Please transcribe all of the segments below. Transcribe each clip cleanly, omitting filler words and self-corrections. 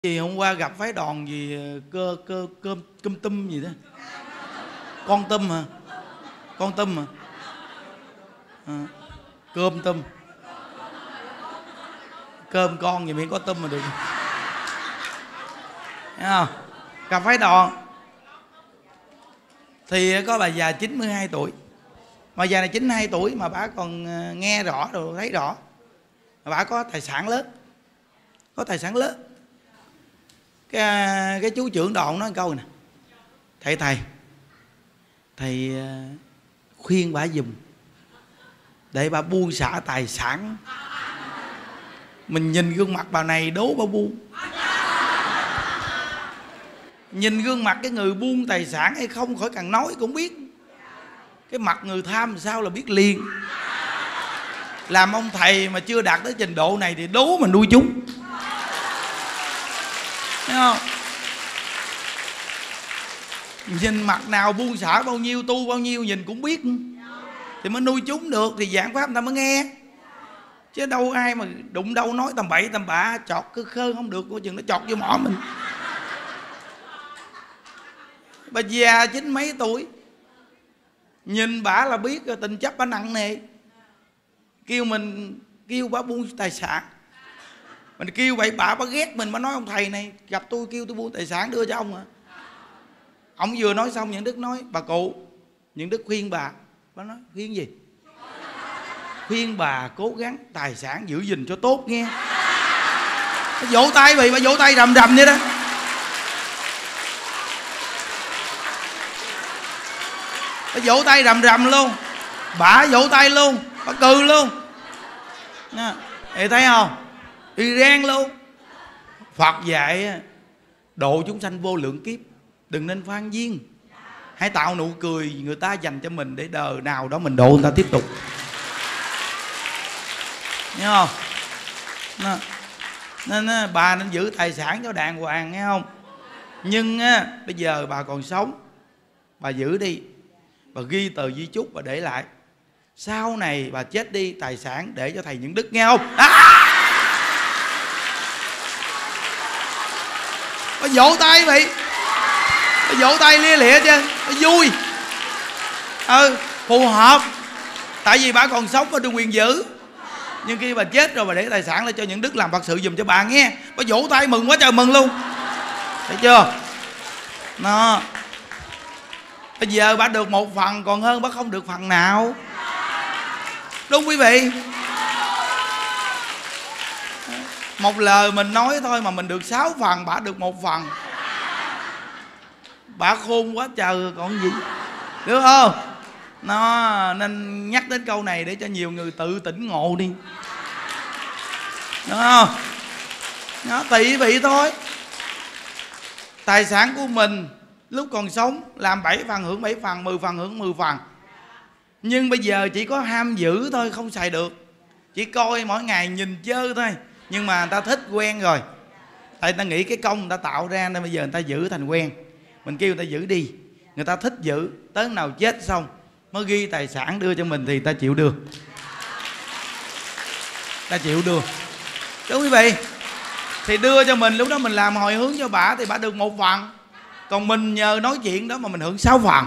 Gì hôm qua gặp phái đoàn gì cơm tôm gì đó, con tôm hả? Con tôm hả? Cơm tôm, cơm con gì miễn có tôm mà được, thấy không? Gặp phái đoàn thì có bà già 92 tuổi, mà già này 92 tuổi mà bà còn nghe rõ rồi, thấy rõ, mà bà có tài sản lớn, có tài sản lớn. Cái chú trưởng đoàn nói câu nè: thầy khuyên bà giùm để bà buông xả tài sản. Mình nhìn gương mặt bà này đố bà buông, nhìn gương mặt cái người buông tài sản hay không khỏi cần nói cũng biết. Cái mặt người tham sao là biết liền. Làm ông thầy mà chưa đạt tới trình độ này thì đố mà nuôi chúng, thấy không? Nhìn mặt nào buông xả bao nhiêu, tu bao nhiêu nhìn cũng biết, thì mới nuôi chúng được, thì giảng pháp người ta mới nghe. Chứ đâu ai mà đụng đâu nói tầm bậy tầm bạ, chọt cứ khơ không được, coi chừng nó chọt vô mỏ mình. Bà già 90 mấy tuổi, nhìn bả là biết rồi, tình chấp bả nặng nề. Kêu bả buông tài sản, mình kêu vậy bả ghét mình, bả nói ông thầy này gặp tôi kêu tôi buông tài sản đưa cho ông hả? Ông vừa nói xong Nhuận Đức nói: bà cụ, Nhuận Đức khuyên bà. Bà nói: khuyên gì? Khuyên bà cố gắng tài sản giữ gìn cho tốt nghe. Bà vỗ tay, bà vỗ tay rầm rầm vậy đó. Bà vỗ tay rầm rầm luôn, bà vỗ tay luôn, bà cười luôn. Thì thấy không? Iran luôn. Phật dạy độ chúng sanh vô lượng kiếp, đừng nên phan duyên, hãy tạo nụ cười người ta dành cho mình để đời nào đó mình độ người ta tiếp tục. Nghe không? Nên bà nên giữ tài sản cho đàng hoàng, nghe không? Nhưng bây giờ bà còn sống, bà giữ đi, bà ghi tờ di chúc và để lại. Sau này bà chết đi, tài sản để cho thầy Nhuận Đức, nghe không? Bà vỗ tay vậy, bà vỗ tay lia lịa chứ, bà vui. Phù hợp. Tại vì bà còn sống bà được quyền giữ. Nhưng khi bà chết rồi bà để tài sản lại cho Nhuận Đức làm Phật sự giùm cho bà, nghe. Bà vỗ tay mừng quá trời mừng luôn, thấy chưa? Nó bây giờ bà được một phần còn hơn bà không được phần nào. Đúng quý vị? Một lời mình nói thôi mà mình được 6 phần, bà được 1 phần. Bà khôn quá trời còn gì, được không? Nó nên nhắc đến câu này để cho nhiều người tự tỉnh ngộ đi, đúng không? Nó tùy vị thôi. Tài sản của mình lúc còn sống làm 7 phần hưởng 7 phần, 10 phần hưởng 10 phần. Nhưng bây giờ chỉ có ham giữ thôi, không xài được. Chỉ coi mỗi ngày nhìn chơi thôi. Nhưng mà người ta thích quen rồi, tại người ta nghĩ cái công người ta tạo ra nên bây giờ người ta giữ thành quen. Mình kêu người ta giữ đi, người ta thích giữ, tới nào chết xong mới ghi tài sản đưa cho mình thì ta chịu đưa. Ta chịu đưa, đúng quý vị? Thì đưa cho mình, lúc đó mình làm hồi hướng cho bả thì bả được 1 phần. Còn mình nhờ nói chuyện đó mà mình hưởng 6 phần.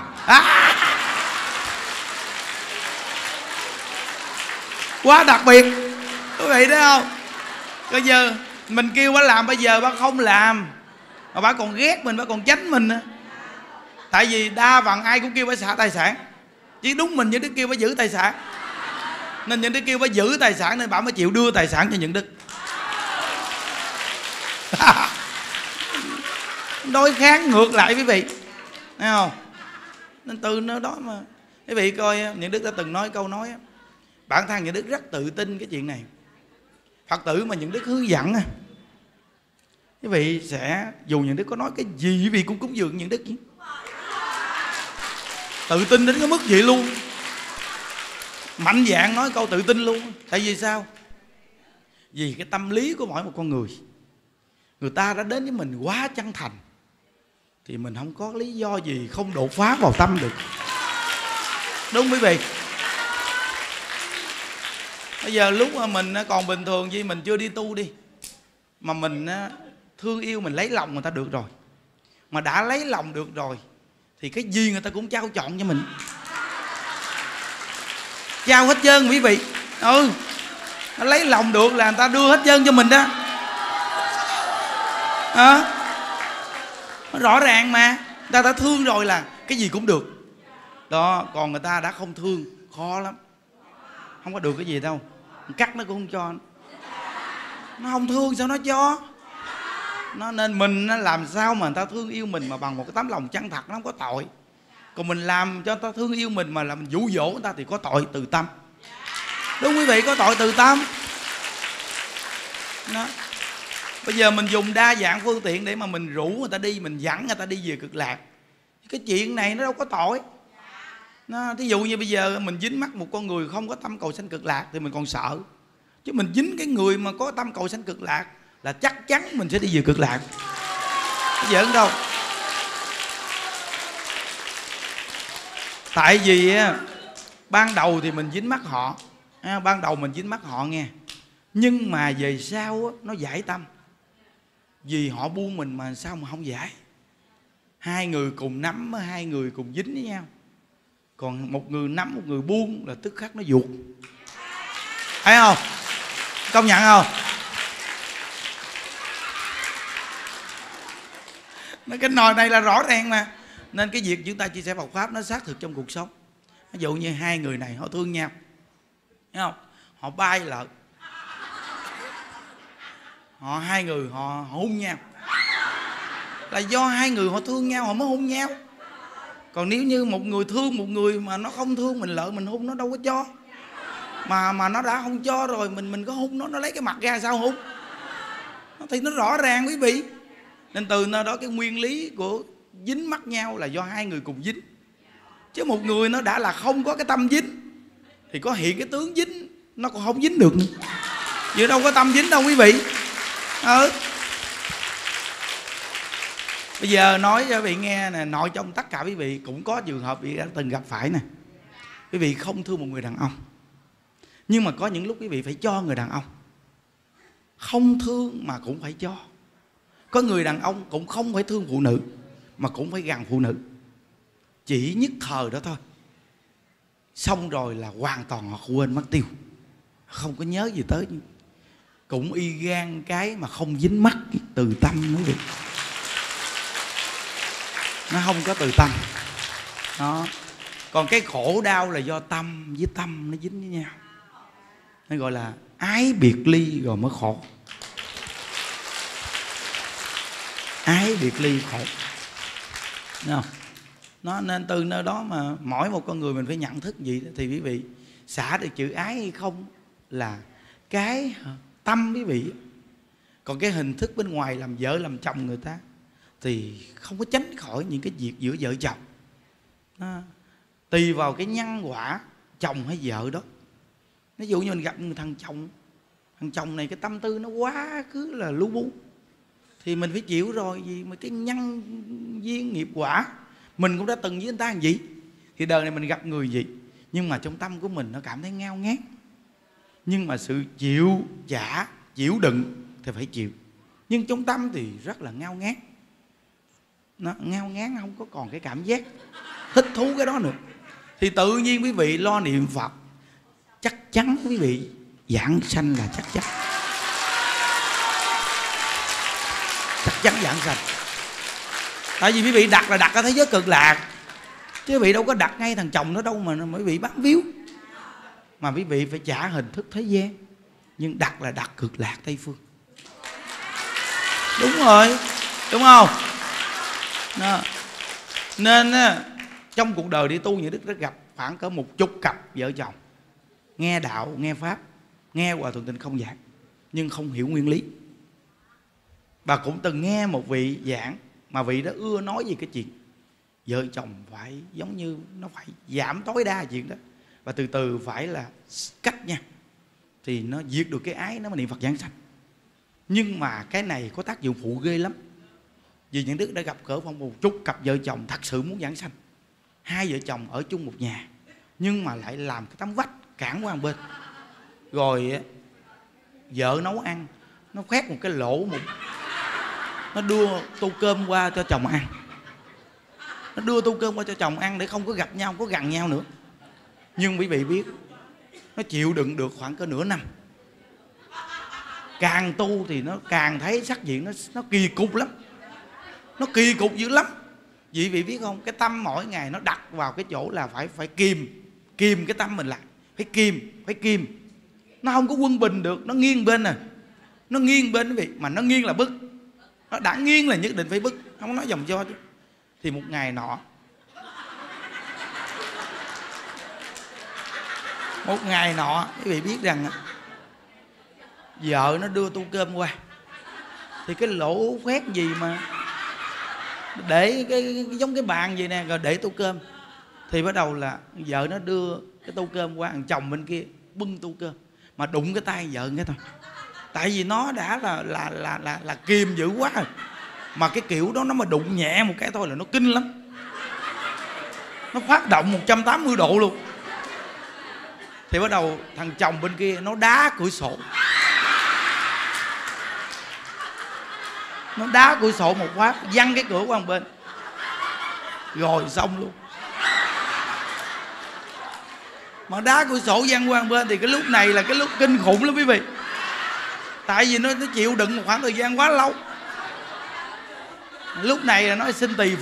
Quá đặc biệt, quý vị thấy không? Bây giờ mình kêu bả làm, bây giờ bả không làm, mà bả còn ghét mình, bả còn tránh mình nữa. Tại vì đa phần ai cũng kêu bả xả tài sản, chỉ đúng mình Nhuận Đức kêu bả giữ tài sản. Nên Nhuận Đức kêu bả giữ tài sản nên bả mới chịu đưa tài sản cho Nhuận Đức. Đối kháng ngược lại quý vị, thấy không? Nên từ nơi đó mà quý vị coi, Nhuận Đức đã từng nói câu nói, bản thân Nhuận Đức rất tự tin cái chuyện này. Phật tử mà Nhuận Đức hướng dẫn, quý vị sẽ, dù Nhuận Đức có nói cái gì quý vị cũng cúng dường Nhuận Đức chứ. Tự tin đến cái mức vậy luôn, mạnh dạn nói câu tự tin luôn. Tại vì sao? Vì cái tâm lý của mỗi một con người, người ta đã đến với mình quá chân thành thì mình không có lý do gì không đột phá vào tâm được, đúng quý vị? Bây giờ lúc mà mình còn bình thường gì, mình chưa đi tu đi, mà mình thương yêu mình lấy lòng người ta được rồi. Mà đã lấy lòng được rồi thì cái gì người ta cũng trao chọn cho mình, trao hết trơn quý vị. Nó lấy lòng được là người ta đưa hết trơn cho mình đó. Nó rõ ràng mà. Người ta đã thương rồi là cái gì cũng được đó. Còn người ta đã không thương khó lắm, không có được cái gì đâu. Cắt nó cũng không cho. Nó không thương sao nó cho. Nên mình làm sao mà người ta thương yêu mình mà bằng một cái tấm lòng chân thật, nó không có tội. Còn mình làm cho người ta thương yêu mình mà làm mình dụ dỗ người ta thì có tội từ tâm. Đúng quý vị, có tội từ tâm đó. Bây giờ mình dùng đa dạng phương tiện để mà mình rủ người ta đi, mình dẫn người ta đi về cực lạc. Cái chuyện này nó đâu có tội. Thí dụ như bây giờ mình dính mắc một con người không có tâm cầu sanh cực lạc thì mình còn sợ. Chứ mình dính cái người mà có tâm cầu sanh cực lạc là chắc chắn mình sẽ đi về cực lạc. Giỡn đâu. Tại vì ban đầu thì mình dính mắc họ, ban đầu mình dính mắc họ nghe. Nhưng mà về sau nó giải tâm. Vì họ buông mình mà sao mà không giải. Hai người cùng nắm, hai người cùng dính với nhau. Còn một người nắm, một người buông là tức khắc nó vuột. Thấy không? Công nhận không? Cái nồi này là rõ ràng mà. Nên cái việc chúng ta chia sẻ Phật Pháp nó xác thực trong cuộc sống. Ví dụ như hai người này họ thương nhau, thấy không? Họ bay lợn, hai người họ hung nhau, là do hai người họ thương nhau họ mới hung nhau. Còn nếu như một người thương một người mà nó không thương mình, lợn mình hung nó đâu có cho. Mà nó đã không cho rồi mình có hung nó lấy cái mặt ra sao hung? Thì nó rõ ràng quý vị. Nên từ nơi đó cái nguyên lý của dính mắc nhau là do hai người cùng dính. Chứ một người nó đã là không có cái tâm dính thì có hiện cái tướng dính nó còn không dính được. Vậy đâu có tâm dính đâu quý vị. Bây giờ nói cho quý vị nghe nè, nội trong tất cả quý vị cũng có trường hợp quý vị đã từng gặp phải nè. Quý vị không thương một người đàn ông, nhưng mà có những lúc quý vị phải cho người đàn ông. Không thương mà cũng phải cho. Có người đàn ông cũng không phải thương phụ nữ mà cũng phải gần phụ nữ. Chỉ nhất thời đó thôi. Xong rồi là hoàn toàn họ quên mất tiêu, không có nhớ gì tới. Cũng y gan cái mà không dính mắc từ tâm quý vị. Nó không có từ tâm đó. Còn cái khổ đau là do tâm với tâm nó dính với nhau. Nó gọi là ái biệt ly rồi mới khổ. Ái biệt ly khổ. Đúng không? Nó nên từ nơi đó mà mỗi một con người mình phải nhận thức gì đó. Thì quý vị xả được chữ ái hay không là cái tâm quý vị. Còn cái hình thức bên ngoài làm vợ làm chồng người ta thì không có tránh khỏi những cái việc giữa vợ chồng. Tùy vào cái nhân quả chồng hay vợ đó. Ví dụ như mình gặp thằng chồng này cái tâm tư nó quá cứ là lu bu thì mình phải chịu rồi. Vì mà cái nhân duyên nghiệp quả mình cũng đã từng với anh ta làm gì. Thì đời này mình gặp người gì, nhưng mà trong tâm của mình nó cảm thấy ngao ngán. Nhưng mà sự chịu trả, chịu đựng thì phải chịu. Nhưng trong tâm thì rất là ngao ngán. Nó ngao ngán, không có còn cái cảm giác thích thú cái đó nữa. Thì tự nhiên quý vị lo niệm Phật, chắc chắn quý vị giảng sanh là chắc chắn. Chắc chắn giảng sanh. Tại vì quý vị đặt là đặt ở thế giới cực lạc, chứ quý vị đâu có đặt ngay thằng chồng nó đâu mà quý vị bắt víu. Mà quý vị phải trả hình thức thế gian, nhưng đặt là đặt cực lạc Tây Phương. Đúng rồi, đúng không? Đó. Nên trong cuộc đời đi tu như Đức đã gặp khoảng cỡ 10 cặp vợ chồng nghe đạo, nghe pháp, nghe Hòa Thượng Tịnh không giảng nhưng không hiểu nguyên lý. Bà cũng từng nghe một vị giảng mà vị đó ưa nói về cái chuyện vợ chồng phải giống như nó phải giảm tối đa chuyện đó, và từ từ phải là cách nha, thì nó diệt được cái ái, nó mới niệm Phật giảng sanh. Nhưng mà cái này có tác dụng phụ ghê lắm. Vì những Đức đã gặp cỡ phong 10 cặp vợ chồng thật sự muốn giảng sanh. Hai vợ chồng ở chung một nhà nhưng mà lại làm cái tấm vách cản qua một bên. Rồi vợ nấu ăn nó khoét một cái lỗ nó đưa tô cơm qua cho chồng ăn. Nó đưa tô cơm qua cho chồng ăn để không có gặp nhau, không có gần nhau nữa. Nhưng quý vị biết, nó chịu đựng được khoảng cỡ nửa năm. Càng tu thì nó càng thấy sắc diện nó kỳ cục lắm. Nó kỳ cục dữ lắm. Quý vị biết không, cái tâm mỗi ngày nó đặt vào cái chỗ là phải kìm cái tâm mình lại. Phải kìm. Nó không có quân bình được, nó nghiêng bên à. Nó nghiêng bên quý vị, mà nó nghiêng là bức. Nó đã nghiêng là nhất định phải bức, không có nói vòng cho chứ. Thì một ngày nọ, quý vị biết rằng vợ nó đưa tô cơm qua, thì cái lỗ khoét gì mà để cái giống cái bàn gì nè, rồi để tô cơm. Thì bắt đầu là vợ nó đưa cái tô cơm qua, thằng chồng bên kia bưng tô cơm mà đụng cái tay vợ cái thôi. Tại vì nó đã là kìm dữ quá rồi. Mà cái kiểu đó nó mà đụng nhẹ một cái thôi là nó kinh lắm. Nó phát động 180 độ luôn. Thì bắt đầu thằng chồng bên kia nó đá cửa sổ. Nó đá cửa sổ một phát, văng cái cửa qua một bên. Rồi xong luôn. Mà đá cửa sổ văng qua một bên thì cái lúc này là cái lúc kinh khủng lắm quý vị. Tại vì nó chịu đựng một khoảng thời gian quá lâu. Lúc này là nó xin tỳ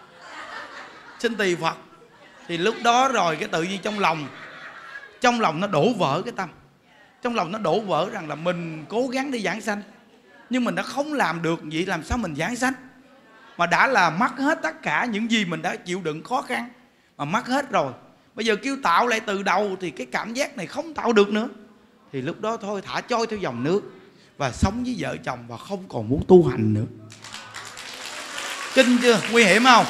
Phật. Thì lúc đó rồi cái tự nhiên trong lòng nó đổ vỡ cái tâm. Trong lòng nó đổ vỡ rằng là mình cố gắng đi giảng sanh, nhưng mình đã không làm được vậy, làm sao mình giảng sanh. Mà đã là mất hết tất cả những gì mình đã chịu đựng khó khăn, mà mất hết rồi. Bây giờ kêu tạo lại từ đầu thì cái cảm giác này không tạo được nữa. Thì lúc đó thôi thả trôi theo dòng nước và sống với vợ chồng và không còn muốn tu hành nữa. Kinh chưa? Nguy hiểm không?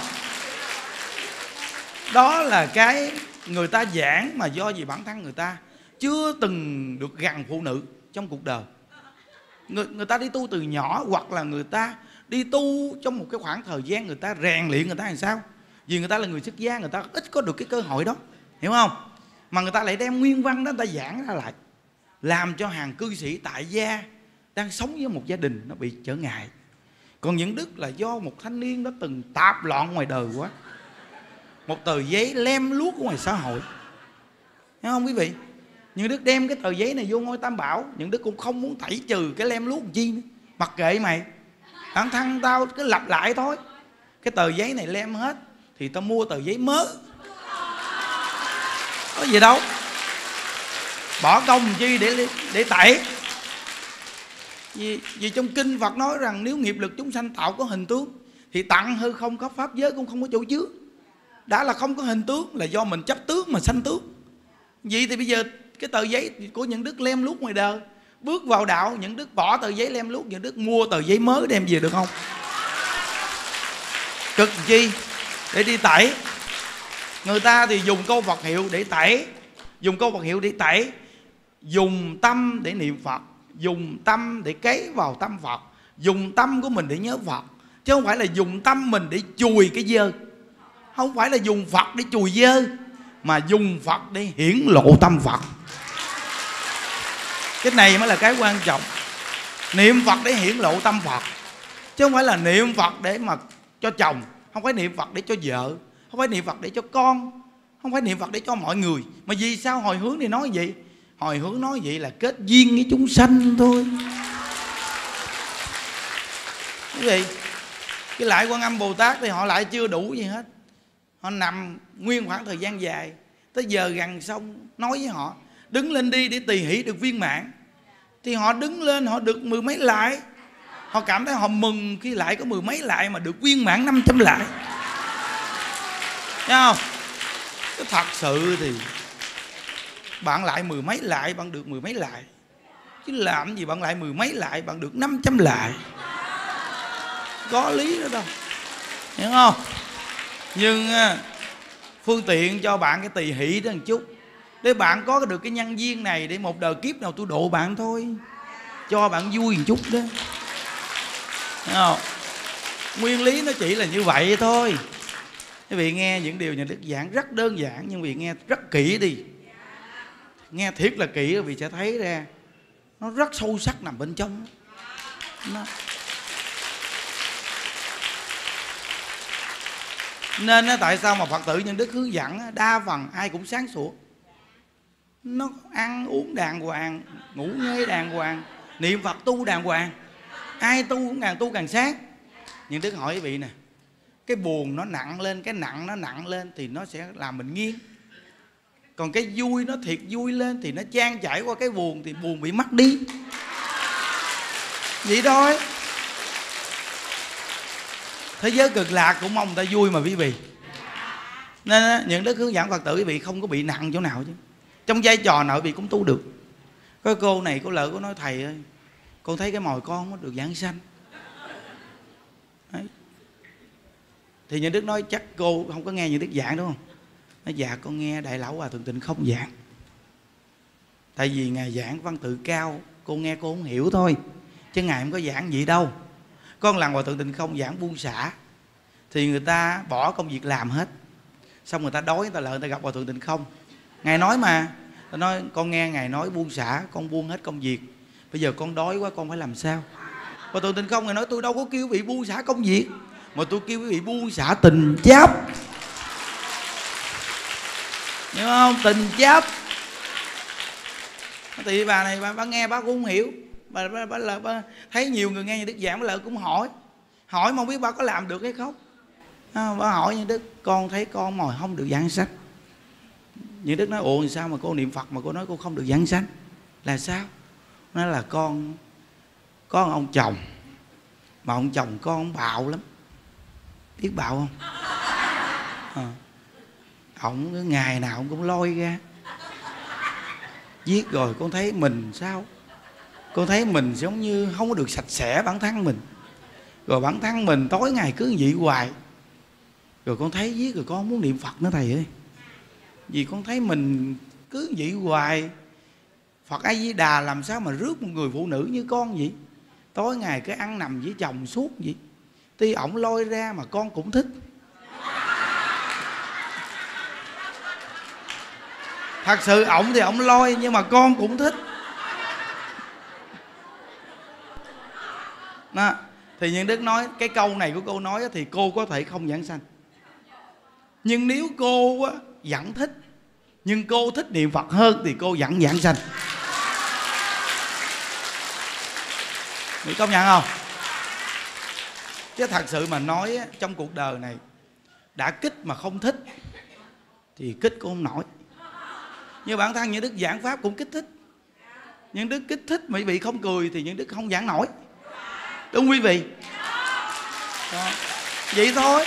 Đó là cái người ta giảng mà do vì bản thân người ta chưa từng được gần phụ nữ trong cuộc đời. Người ta đi tu từ nhỏ, hoặc là người ta đi tu trong một cái khoảng thời gian người ta rèn luyện người ta làm sao. Vì người ta là người xuất gia, người ta ít có được cái cơ hội đó, hiểu không? Mà người ta lại đem nguyên văn đó người ta giảng ra lại, làm cho hàng cư sĩ tại gia đang sống với một gia đình nó bị trở ngại. Còn những đức là do một thanh niên đó từng tạp loạn ngoài đời quá. Một tờ giấy lem luốc ở ngoài xã hội, thấy không quý vị? Những đức đem cái tờ giấy này vô ngôi Tam Bảo, những đức cũng không muốn tẩy trừ cái lem luốc làm chi nữa. Mặc kệ mày, bản thân tao cứ lặp lại thôi. Cái tờ giấy này lem hết thì tao mua tờ giấy mới, có gì đâu. Bỏ công làm chi để tẩy. Vì trong kinh Phật nói rằng nếu nghiệp lực chúng sanh tạo có hình tướng thì tặng hư không có pháp giới cũng không có chỗ chứa. Đã là không có hình tướng là do mình chấp tướng mà sanh tướng. Vậy thì bây giờ cái tờ giấy của những đức lem luốc ngoài đời, bước vào đạo những đức bỏ tờ giấy lem luốc, những đức mua tờ giấy mới đem về được không? Cực chi để đi tẩy. Người ta thì dùng câu Phật hiệu để tẩy, dùng tâm để niệm Phật, dùng tâm để cấy vào tâm Phật, dùng tâm của mình để nhớ Phật, chứ không phải là dùng tâm mình để chùi cái dơ. Không phải là dùng Phật để chùi dơ, mà dùng Phật để hiển lộ tâm Phật. Cái này mới là cái quan trọng. Niệm Phật để hiển lộ tâm Phật, chứ không phải là niệm Phật để mà cho chồng, không phải niệm Phật để cho vợ, không phải niệm Phật để cho con, không phải niệm Phật để cho mọi người. Mà vì sao hồi hướng thì nói vậy? Hồi hướng nói vậy là kết duyên với chúng sanh thôi. Quý vị, cái lại Quan Âm Bồ Tát thì họ lại chưa đủ gì hết. Họ nằm nguyên khoảng thời gian dài, tới giờ gần xong nói với họ đứng lên đi để tỳ hỷ được viên mãn. Thì họ đứng lên, họ được 10 mấy lại. Họ cảm thấy họ mừng khi lại có 10 mấy lại mà được viên mãn 500 lại. Thấy không? Cái thật sự thì bạn lại 10 mấy lại, bạn được 10 mấy lại. Chứ làm gì bạn lại 10 mấy lại, bạn được 500 lại. Có lý đó đâu, hiểu không? Nhưng phương tiện cho bạn cái tỳ hỷ đó một chút, để bạn có được cái nhân duyên này, để một đời kiếp nào tôi độ bạn thôi, cho bạn vui một chút đó, hiểu không? Nguyên lý nó chỉ là như vậy thôi. Quý vị nghe những điều nhà Đức giảng rất đơn giản, nhưng quý vị nghe rất kỹ đi, nghe thiệt là kỹ, quý vị sẽ thấy ra nó rất sâu sắc nằm bên trong. Nên tại sao mà Phật tử Nhân Đức hướng dẫn đa phần ai cũng sáng sủa, nó ăn uống đàng hoàng, ngủ nghê đàng hoàng, niệm Phật tu đàng hoàng, ai tu cũng càng tu càng sáng. Nhân Đức hỏi quý vị nè, cái buồn nó nặng lên, cái nặng nó nặng lên thì nó sẽ làm mình nghiêng. Còn cái vui nó thiệt vui lên thì nó chan chảy qua cái buồn, thì buồn bị mất đi. Vậy thôi. Thế giới cực lạc cũng mong người ta vui mà quý vị. Nên những đức hướng dẫn Phật tử quý vị không có bị nặng chỗ nào chứ. Trong vai trò nào quý vị cũng tu được. Có cô này cô lỡ cô nói thầy ơi, con thấy cái mồi con nó được giảng sanh. Đấy. Thì những đức nói chắc cô không có nghe những đức giảng đúng không? Nói dạ con nghe Đại Lão Hòa Thượng Tịnh Không giảng. Tại vì Ngài giảng văn tự cao, cô nghe cô không hiểu thôi, chứ Ngài không có giảng vậy đâu. Có lần Hòa Thượng Tịnh Không giảng buông xả, thì người ta bỏ công việc làm hết, xong người ta đói, người ta lợi, người ta gặp Hòa Thượng Tịnh Không. Ngài nói mà, ta nói con nghe Ngài nói buông xả, con buông hết công việc, bây giờ con đói quá con phải làm sao? Hòa Thượng Tịnh Không Ngài nói tôi đâu có kêu quý vị buông xả công việc, mà tôi kêu quý vị buông xả tình chấp. Hiểu không? Tình chấp. Thì bà này bà nghe bà cũng không hiểu, bà thấy nhiều người nghe như Đức giảng, bà lợi cũng hỏi mà không biết bà có làm được hay không. Bà hỏi như Đức, con thấy con mồi không được giảng sanh. Như Đức nói ủa sao mà cô niệm Phật mà cô nói cô không được giảng sanh là sao? Nói là con có ông chồng, mà ông chồng con bạo lắm. Biết bạo không? Ông ngày nào ông cũng lôi ra giết. Rồi con thấy mình sao? Con thấy mình giống như không có được sạch sẽ bản thân mình. Rồi bản thân mình tối ngày cứ vậy hoài. Rồi con thấy giết rồi con không muốn niệm Phật nữa thầy ơi. Vì con thấy mình cứ vậy hoài. Phật A Di Đà làm sao mà rước một người phụ nữ như con vậy? Tối ngày cứ ăn nằm với chồng suốt vậy. Tuy ổng lôi ra mà con cũng thích. Thật sự ổng thì ổng lôi, nhưng mà con cũng thích. Đó. Thì Nhân Đức nói cái câu này của cô nói thì cô có thể không giảng sanh. Nhưng nếu cô vẫn thích, nhưng cô thích niệm Phật hơn thì cô vẫn giảng sanh. Mỹ công nhận không? Chứ thật sự mà nói trong cuộc đời này, đã kích mà không thích thì kích cũng không nổi. Như bản thân những đức giảng pháp cũng kích thích, những đức kích thích mà quý vị không cười thì những đức không giảng nổi. Đúng quý vị? Đó. Vậy thôi.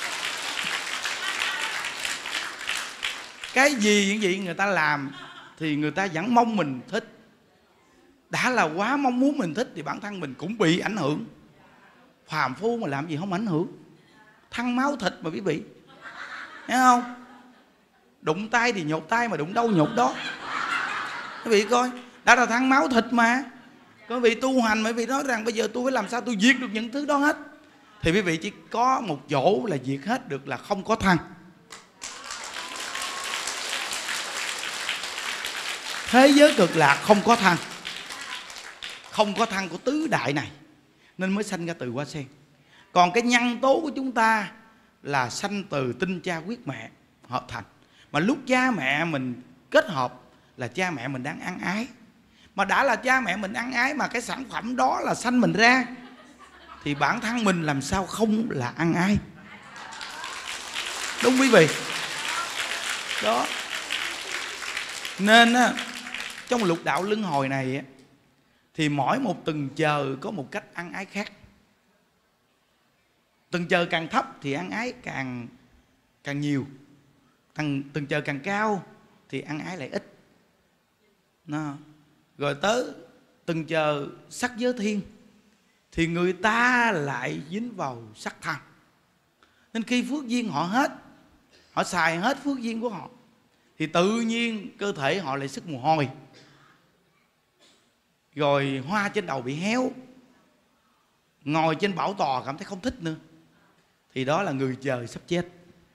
Cái gì những gì người ta làm thì người ta vẫn mong mình thích. Đã là quá mong muốn mình thích thì bản thân mình cũng bị ảnh hưởng. Phàm phu mà làm gì không ảnh hưởng. Thăng máu thịt mà quý vị, thấy không? Đụng tay thì nhột tay, mà đụng đâu nhột đó. Quý vị coi, đã là thăng máu thịt mà. Quý vị tu hành mà quý vị nói rằng bây giờ tôi phải làm sao tôi diệt được những thứ đó hết, thì quý vị chỉ có một chỗ là diệt hết được là không có thân. Thế giới cực lạc không có thân. Không có thân của tứ đại này nên mới sanh ra từ hoa sen. Còn cái nhân tố của chúng ta là sanh từ tinh cha huyết mẹ hợp thành. Mà lúc cha mẹ mình kết hợp là cha mẹ mình đang ăn ái. Mà đã là cha mẹ mình ăn ái mà cái sản phẩm đó là sanh mình ra, thì bản thân mình làm sao không là ăn ái. Đúng quý vị? Đó. Nên trong lục đạo luân hồi này thì mỗi một tầng chờ có một cách ăn ái khác. Tầng chờ càng thấp thì ăn ái càng nhiều. Tầng chờ càng cao thì ăn ái lại ít. Đó. Rồi tới tầng chờ sắc giới thiên thì người ta lại dính vào sắc thân. Nên khi phước duyên họ hết, họ xài hết phước duyên của họ, thì tự nhiên cơ thể họ lại sức mồ hôi. Rồi hoa trên đầu bị héo, ngồi trên bảo tọa cảm thấy không thích nữa, thì đó là người chờ sắp chết.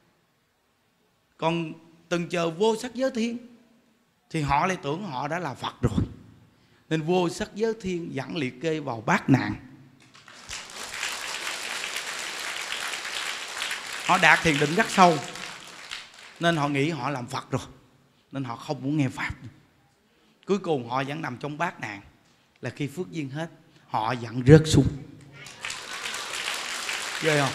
Còn từng chờ vô sắc giới thiên thì họ lại tưởng họ đã là Phật rồi, nên vô sắc giới thiên dẫn liệt kê vào bát nạn. họ đạt thiền định rất sâu, nên họ nghĩ họ làm Phật rồi, nên họ không muốn nghe Pháp. Cuối cùng họ vẫn nằm trong bát nạn, là khi phước duyên hết họ vẫn rớt xuống. Ghê không?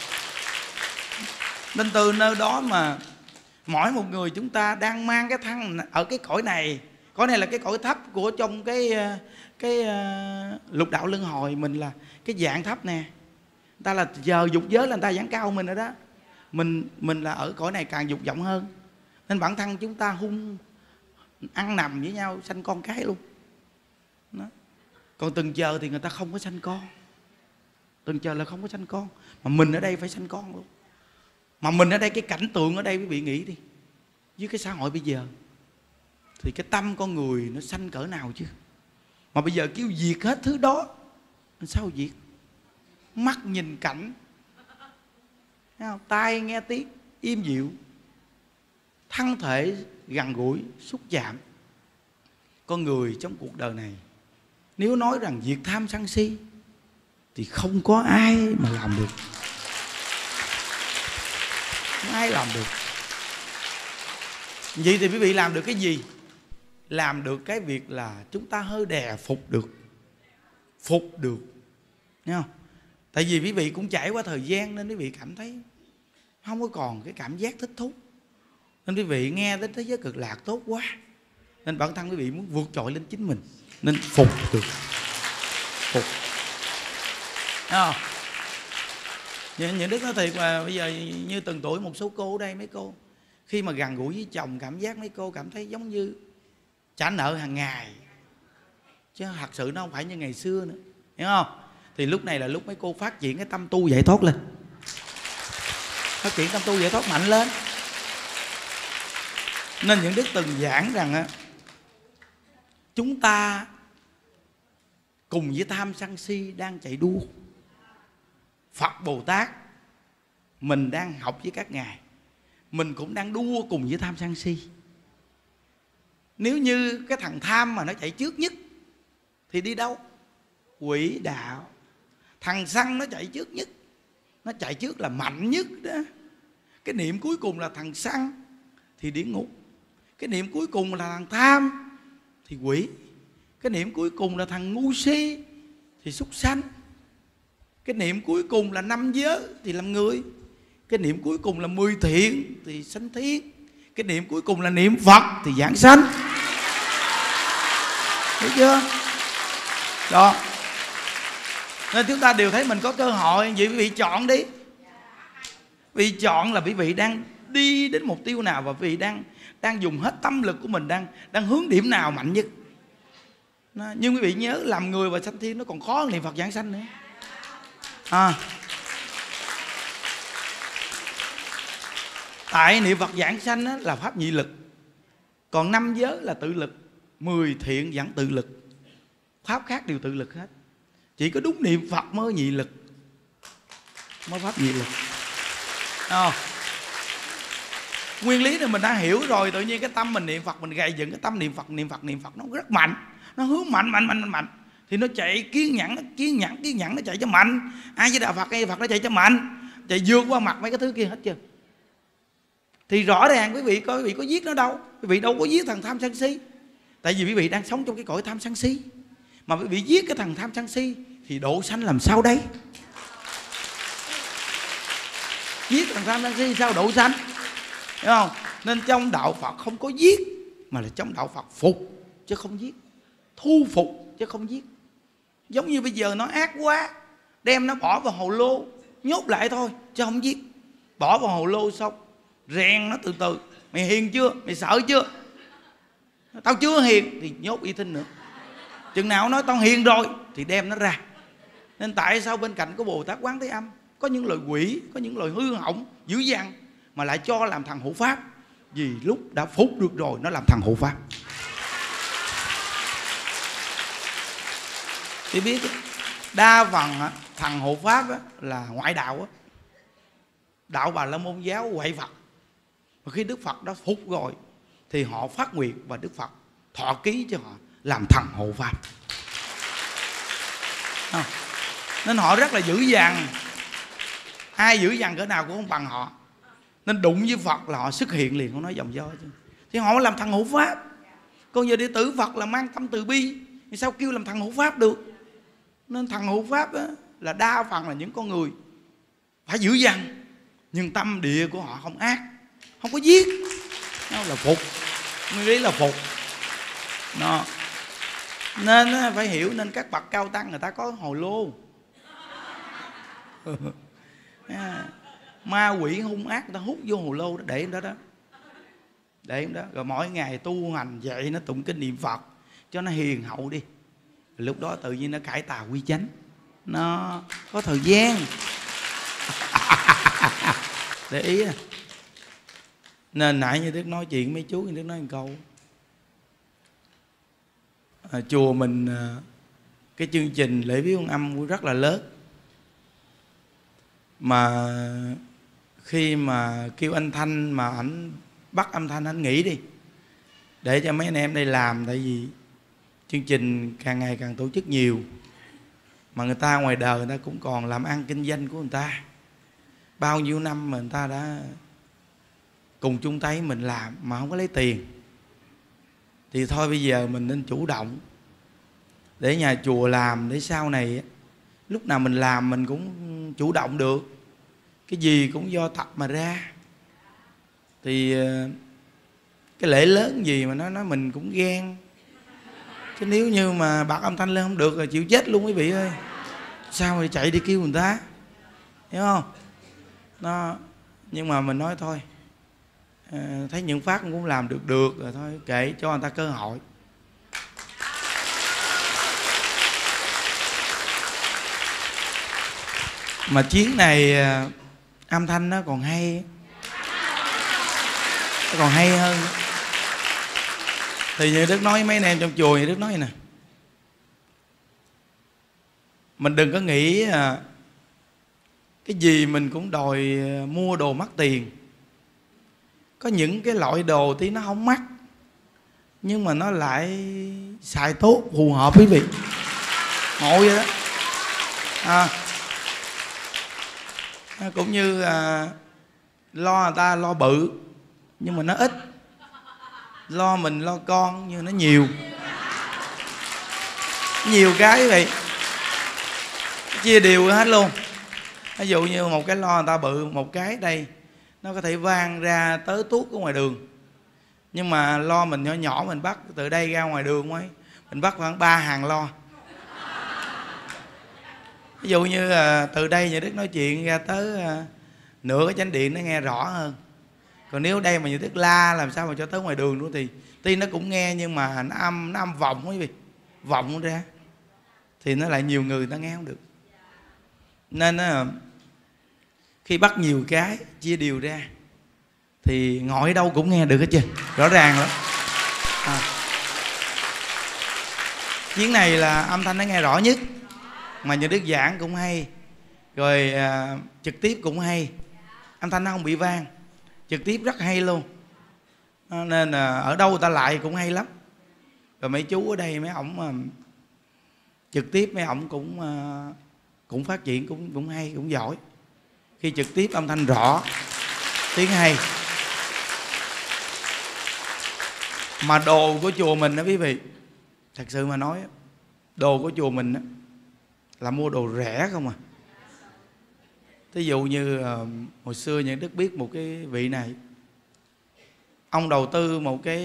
Nên từ nơi đó mà mỗi một người chúng ta đang mang cái thân ở cái cõi này. Cõi này là cái cõi thấp của trong cái lục đạo luân hồi. Mình là cái dạng thấp nè. Người ta là giờ dục giới là người ta vẫn cao mình rồi đó. Mình là ở cõi này càng dục vọng hơn. Nên bản thân chúng ta hung ăn nằm với nhau, sanh con cái luôn đó. Còn từng giờ thì người ta không có sanh con. Từng giờ là không có sanh con. Mà mình ở đây phải sanh con luôn. Mà mình ở đây, cái cảnh tượng ở đây quý vị nghĩ đi, với cái xã hội bây giờ thì cái tâm con người nó sanh cỡ nào chứ. Mà bây giờ kêu diệt hết thứ đó, sao diệt? Mắt nhìn cảnh, tai nghe tiếng im dịu, thân thể gần gũi xúc chạm. Con người trong cuộc đời này nếu nói rằng diệt tham sân si thì không có ai mà làm được. Không ai làm được. Vậy thì quý vị làm được cái gì? Làm được cái việc là chúng ta hơi đè phục được. Phục được, thấy không? Tại vì quý vị cũng trải qua thời gian nên quý vị cảm thấy không có còn cái cảm giác thích thú. Nên quý vị nghe đến thế giới cực lạc tốt quá, nên bản thân quý vị muốn vượt trội lên chính mình, nên phục được. Phục, thấy không? Những đức nói thiệt là bây giờ như từng tuổi một số cô ở đây, mấy cô khi mà gần gũi với chồng cảm giác mấy cô cảm thấy giống như trả nợ hàng ngày, chứ thật sự nó không phải như ngày xưa nữa, hiểu không? Thì lúc này là lúc mấy cô phát triển cái tâm tu giải thoát lên, phát triển tâm tu giải thoát mạnh lên. Nên những đức từng giảng rằng chúng ta cùng với tham sân si đang chạy đua. Phật Bồ Tát mình đang học với các ngài, mình cũng đang đua cùng với tham sân si. Nếu như cái thằng tham mà nó chạy trước nhất thì đi đâu? Quỷ đạo. Thằng sân nó chạy trước nhất, nó chạy trước là mạnh nhất đó. Cái niệm cuối cùng là thằng sân thì địa ngục. Cái niệm cuối cùng là thằng tham thì quỷ. Cái niệm cuối cùng là thằng ngu si thì súc sanh. Cái niệm cuối cùng là 5 giới thì làm người. Cái niệm cuối cùng là 10 thiện thì sanh thiên. Cái niệm cuối cùng là niệm Phật thì giảng sanh. Thấy chưa? Đó. Nên chúng ta đều thấy mình có cơ hội. Vậy quý vị chọn đi. Quý vị chọn là quý vị đang đi đến mục tiêu nào, và quý vị đang dùng hết tâm lực của mình, đang hướng điểm nào mạnh nhất. Nhưng quý vị nhớ, làm người và sanh thiên nó còn khó hơn niệm Phật giảng sanh nữa. Tại niệm Phật giảng sanh là pháp nhị lực, còn 5 giới là tự lực, 10 thiện vẫn tự lực. Pháp khác đều tự lực hết. Chỉ có đúng niệm Phật mới nhị lực, mới pháp nhị lực. Nguyên lý này mình đã hiểu rồi. Tự nhiên cái tâm mình niệm Phật, mình gầy dựng cái tâm niệm Phật nó rất mạnh. Nó hướng mạnh thì nó chạy kiên nhẫn nó chạy cho mạnh. Ai với đạo Phật hay Phật nó chạy cho mạnh, chạy vượt qua mặt mấy cái thứ kia hết chưa. Thì rõ ràng quý vị có giết nó đâu. Quý vị đâu có giết thằng tham sân si. Tại vì quý vị đang sống trong cái cõi tham sân si. Mà quý vị giết cái thằng tham sân si thì độ sanh làm sao đấy? Giết thằng tham sân si sao độ sanh? Hiểu không? Nên trong đạo Phật không có giết, mà là trong đạo Phật phục chứ không giết, thu phục chứ không giết. Giống như bây giờ nó ác quá, đem nó bỏ vào hồ lô nhốt lại thôi chứ không giết. Bỏ vào hồ lô xong rèn nó từ từ. Mày hiền chưa? Mày sợ chưa? Tao chưa hiền thì nhốt y thinh nữa. Chừng nào nói tao hiền rồi thì đem nó ra. Nên tại sao bên cạnh của Bồ Tát Quán Thế Âm có những loài quỷ, có những loài hư hỏng dữ dằn mà lại cho làm thằng hộ pháp? Vì lúc đã phục được rồi nó làm thằng hộ pháp. Thì biết đa phần thằng hộ pháp là ngoại đạo, đạo Bà La Môn giáo quậy Phật. Và khi Đức Phật đã phục rồi thì họ phát nguyện và Đức Phật thọ ký cho họ làm thằng hộ pháp. Nên họ rất là dữ dằn. ai dữ dằn cỡ nào cũng không bằng họ. Nên đụng với Phật là họ xuất hiện liền, không nói dòng do chứ. Thì họ làm thằng hộ pháp. Còn giờ đệ tử Phật là mang tâm từ bi, thì sao kêu làm thằng hộ pháp được? Nên thằng hộ pháp á, là đa phần là những con người phải dữ dằn, nhưng tâm địa của họ không ác, không có giết. Nó là phục, nguyên lý là phục. Nó nên phải hiểu, nên các bậc cao tăng người ta có hồ lô. Ma quỷ hung ác người ta hút vô hồ lô đó, để đó đó, để đó. Rồi mỗi ngày tu hành dạy nó tụng kinh niệm Phật cho nó hiền hậu đi, lúc đó tự nhiên nó cải tà quy chánh. Nó có thời gian. Để ý. Nên nãy như Đức nói chuyện mấy chú, như Đức nói một câu, chùa mình cái chương trình lễ viếng ông Âm rất là lớn. Mà khi mà kêu anh Thanh mà ảnh bắt âm thanh anh nghỉ đi, để cho mấy anh em đây làm. Tại vì chương trình càng ngày càng tổ chức nhiều, mà người ta ngoài đời người ta cũng còn làm ăn kinh doanh của người ta. Bao nhiêu năm mà người ta đã cùng chung tay mình làm mà không có lấy tiền. Thì thôi bây giờ mình nên chủ động để nhà chùa làm, để sau này lúc nào mình làm mình cũng chủ động được. Cái gì cũng do tập mà ra. Thì cái lễ lớn gì mà nói mình cũng ghen. Chứ nếu như mà bật âm thanh lên không được là chịu chết luôn quý vị ơi. Sao mà chạy đi kêu người ta, hiểu không? Nó, nhưng mà mình nói thôi, thấy những phát cũng làm được rồi thôi, kệ, cho người ta cơ hội. Mà chuyến này âm thanh nó còn hay, nó còn hay hơn. Thì như Đức nói với mấy anh em trong chùa, như Đức nói nè, mình đừng có nghĩ cái gì mình cũng đòi mua đồ mắc tiền. Có những cái loại đồ tí nó không mắc, nhưng mà nó lại xài tốt, phù hợp quý vị. Ngộ vậy đó. Cũng như lo người ta lo bự, nhưng mà nó ít. Lo mình lo con nhưng nó nhiều. Nhiều cái quý vị, chia đều hết luôn. Ví dụ như một cái lo người ta bự, một cái đây nó có thể vang ra tới tuốt ở ngoài đường. Nhưng mà lo mình nhỏ nhỏ, mình bắt từ đây ra ngoài đường ấy, mình bắt khoảng 3 hàng lo. Ví dụ như từ đây Nhà Đức nói chuyện ra tới nửa cái chánh điện nó nghe rõ hơn. Còn nếu đây mà Nhà Đức la làm sao mà cho tới ngoài đường nữa thì tuy nó cũng nghe, nhưng mà nó âm vọng quý vị, vọng ra thì nó lại nhiều người ta nghe không được. Nên khi bắt nhiều cái chia đều ra thì ngồi đâu cũng nghe được hết trơn, rõ ràng lắm. Chuyến này là âm thanh nó nghe rõ nhất, mà Nhà Đức giảng cũng hay, rồi trực tiếp cũng hay, âm thanh nó không bị vang, trực tiếp rất hay luôn. Nên ở đâu người ta lại cũng hay lắm. Rồi mấy chú ở đây mấy ổng trực tiếp mấy ổng cũng phát triển, cũng hay, cũng giỏi. Khi trực tiếp âm thanh rõ, tiếng hay. Mà đồ của chùa mình đó quý vị, thật sự mà nói, đồ của chùa mình đó, là mua đồ rẻ không à. Thí dụ như hồi xưa Nhà Đức biết một cái vị này, ông đầu tư một cái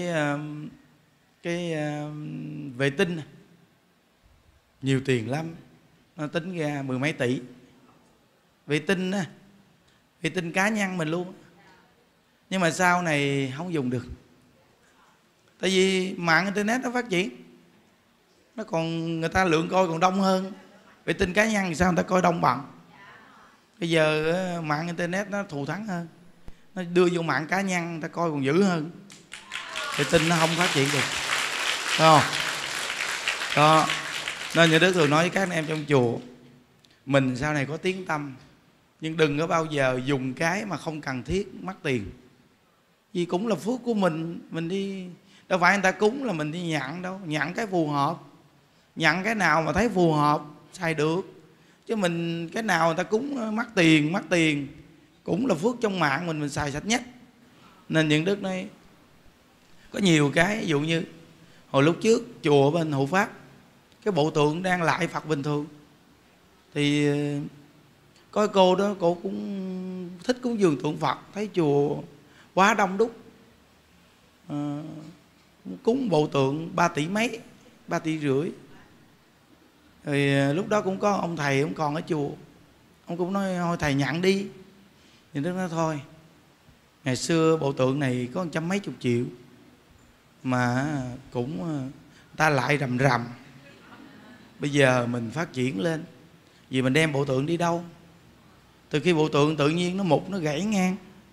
vệ tinh nhiều tiền lắm, nó tính ra 10 mấy tỷ. Vệ tinh á, vệ tinh cá nhân mình luôn. Nhưng mà sau này không dùng được, tại vì mạng internet nó phát triển, nó còn người ta lượng coi còn đông hơn. Vệ tinh cá nhân thì sao người ta coi đông bằng. Bây giờ mạng internet nó thù thắng hơn, nó đưa vô mạng cá nhân người ta coi còn dữ hơn. Vệ tinh nó không phát triển được, đúng không? Đó. Nên Nhà Đức thường nói với các anh em trong chùa, mình sau này có tiếng tâm, nhưng đừng có bao giờ dùng cái mà không cần thiết mất tiền. Vì cũng là phước của mình đi, đâu phải người ta cúng là mình đi nhận đâu. Nhận cái phù hợp, nhận cái nào mà thấy phù hợp xài được, Chứ mình cái nào người ta cúng mắc tiền cũng là phước trong mạng mình xài sạch nhất. Nên những đức nói có nhiều cái, ví dụ như hồi lúc trước chùa bên Hộ Pháp, cái bộ tượng đang lại Phật bình thường, thì có cái cô đó, cô cũng thích cúng dường tượng Phật, thấy chùa quá đông đúc, cúng bộ tượng 3 tỷ mấy, 3 tỷ rưỡi. Thì lúc đó cũng có ông thầy, ông còn ở chùa, ông cũng nói thôi thầy nhận đi. Thì Đức nói thôi, ngày xưa bộ tượng này có 100 mấy chục triệu mà cũng ta lại rầm rầm, bây giờ mình phát triển lên, vì mình đem bộ tượng đi đâu? Từ khi bộ tượng tự nhiên nó mục, nó gãy ngang,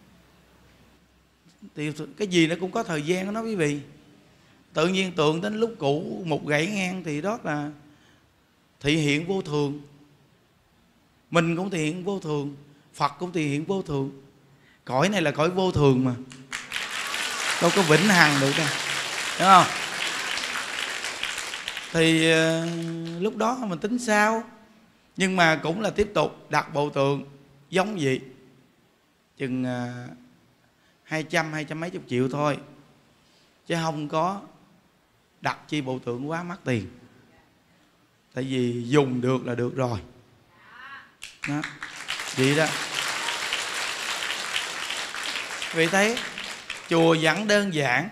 thì cái gì nó cũng có thời gian của nó quý vị. Tự nhiên tượng đến lúc cũ mục gãy ngang thì đó là thị hiện vô thường. Mình cũng thị hiện vô thường, Phật cũng thị hiện vô thường. Cõi này là cõi vô thường mà, đâu có vĩnh hằng được đâu, đúng không? Thì lúc đó mình tính sao. Nhưng mà cũng là tiếp tục đặt bộ tượng giống vậy, chừng 200 mấy chục triệu thôi, chứ không có đặt chi bộ tượng quá mắc tiền. Tại vì dùng được là được rồi đó, vậy đó. Vì thấy chùa vẫn đơn giản,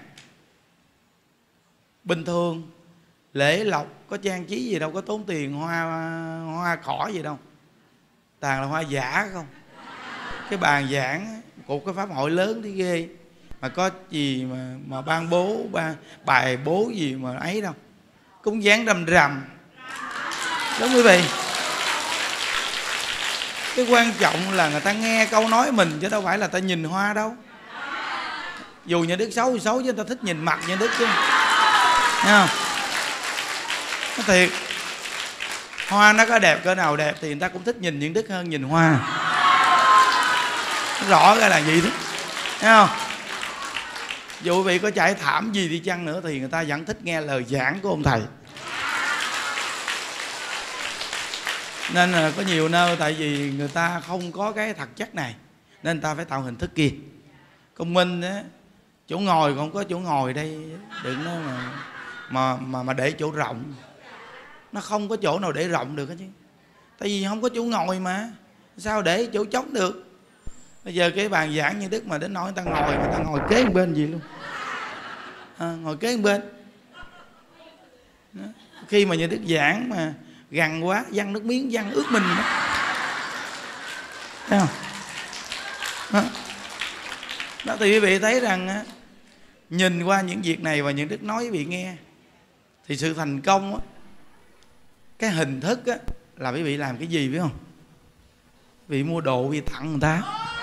bình thường, lễ lộc có trang trí gì đâu, có tốn tiền hoa cỏ gì đâu, toàn là hoa giả không. Cái bàn giảng một cái pháp hội lớn thế ghê, mà có gì mà ban bố bài bố gì mà ấy đâu, cúng dáng rầm rầm. Đúng quý vị. Cái quan trọng là người ta nghe câu nói mình, chứ đâu phải là ta nhìn hoa đâu. Dù nhà Đức xấu thì xấu, chứ người ta thích nhìn mặt nhà Đức chứ, thấy không? Nó thiệt, hoa nó có đẹp cỡ nào đẹp thì người ta cũng thích nhìn những Đức hơn nhìn hoa. Nó rõ ra là gì đó, thấy không? Dù quý vị có trải thảm gì đi chăng nữa thì người ta vẫn thích nghe lời giảng của ông thầy. Nên là có nhiều nơi tại vì người ta không có cái thực chất này, nên người ta phải tạo hình thức kia. Công minh á, chỗ ngồi còn có chỗ ngồi đây, đừng nói mà để chỗ rộng. Nó không có chỗ nào để rộng được hết chứ. Tại vì không có chỗ ngồi mà, sao để chỗ trống được. Bây giờ cái bàn giảng như Đức mà đến nói người ta ngồi kế bên gì luôn, ngồi kế bên đó. Khi mà như Đức giảng mà gần quá, văng nước miếng, văng ướt mình đó, thấy không? Đó thì quý vị thấy rằng nhìn qua những việc này và những Đức nói quý vị nghe, thì sự thành công cái hình thức là quý vị làm cái gì biết không? Quý vị mua đồ quý vị tặng người ta.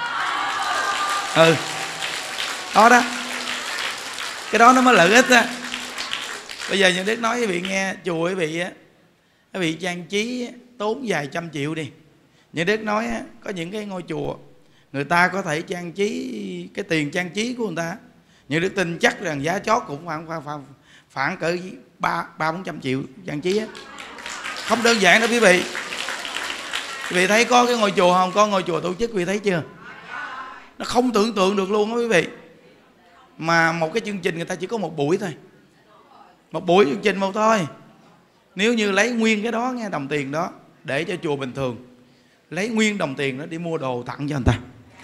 Đó đó, cái đó nó mới lợi ích á. Bây giờ những Đức nói quý vị nghe, chùa quý vị trang trí tốn vài trăm triệu đi. Những Đức nói có những cái ngôi chùa người ta có thể trang trí, cái tiền trang trí của người ta, những Đức tin chắc rằng giá chót cũng khoảng cỡ 300-400 triệu trang trí á. Không đơn giản đâu quý vị. Quý vị thấy có cái ngôi chùa không? Có ngôi chùa tổ chức quý vị thấy chưa? Nó không tưởng tượng được luôn đó quý vị. Mà một cái chương trình người ta chỉ có một buổi thôi, một buổi chương trình một thôi. Nếu như lấy nguyên cái đó nghe, đồng tiền đó để cho chùa bình thường, lấy nguyên đồng tiền đó đi mua đồ tặng cho người ta,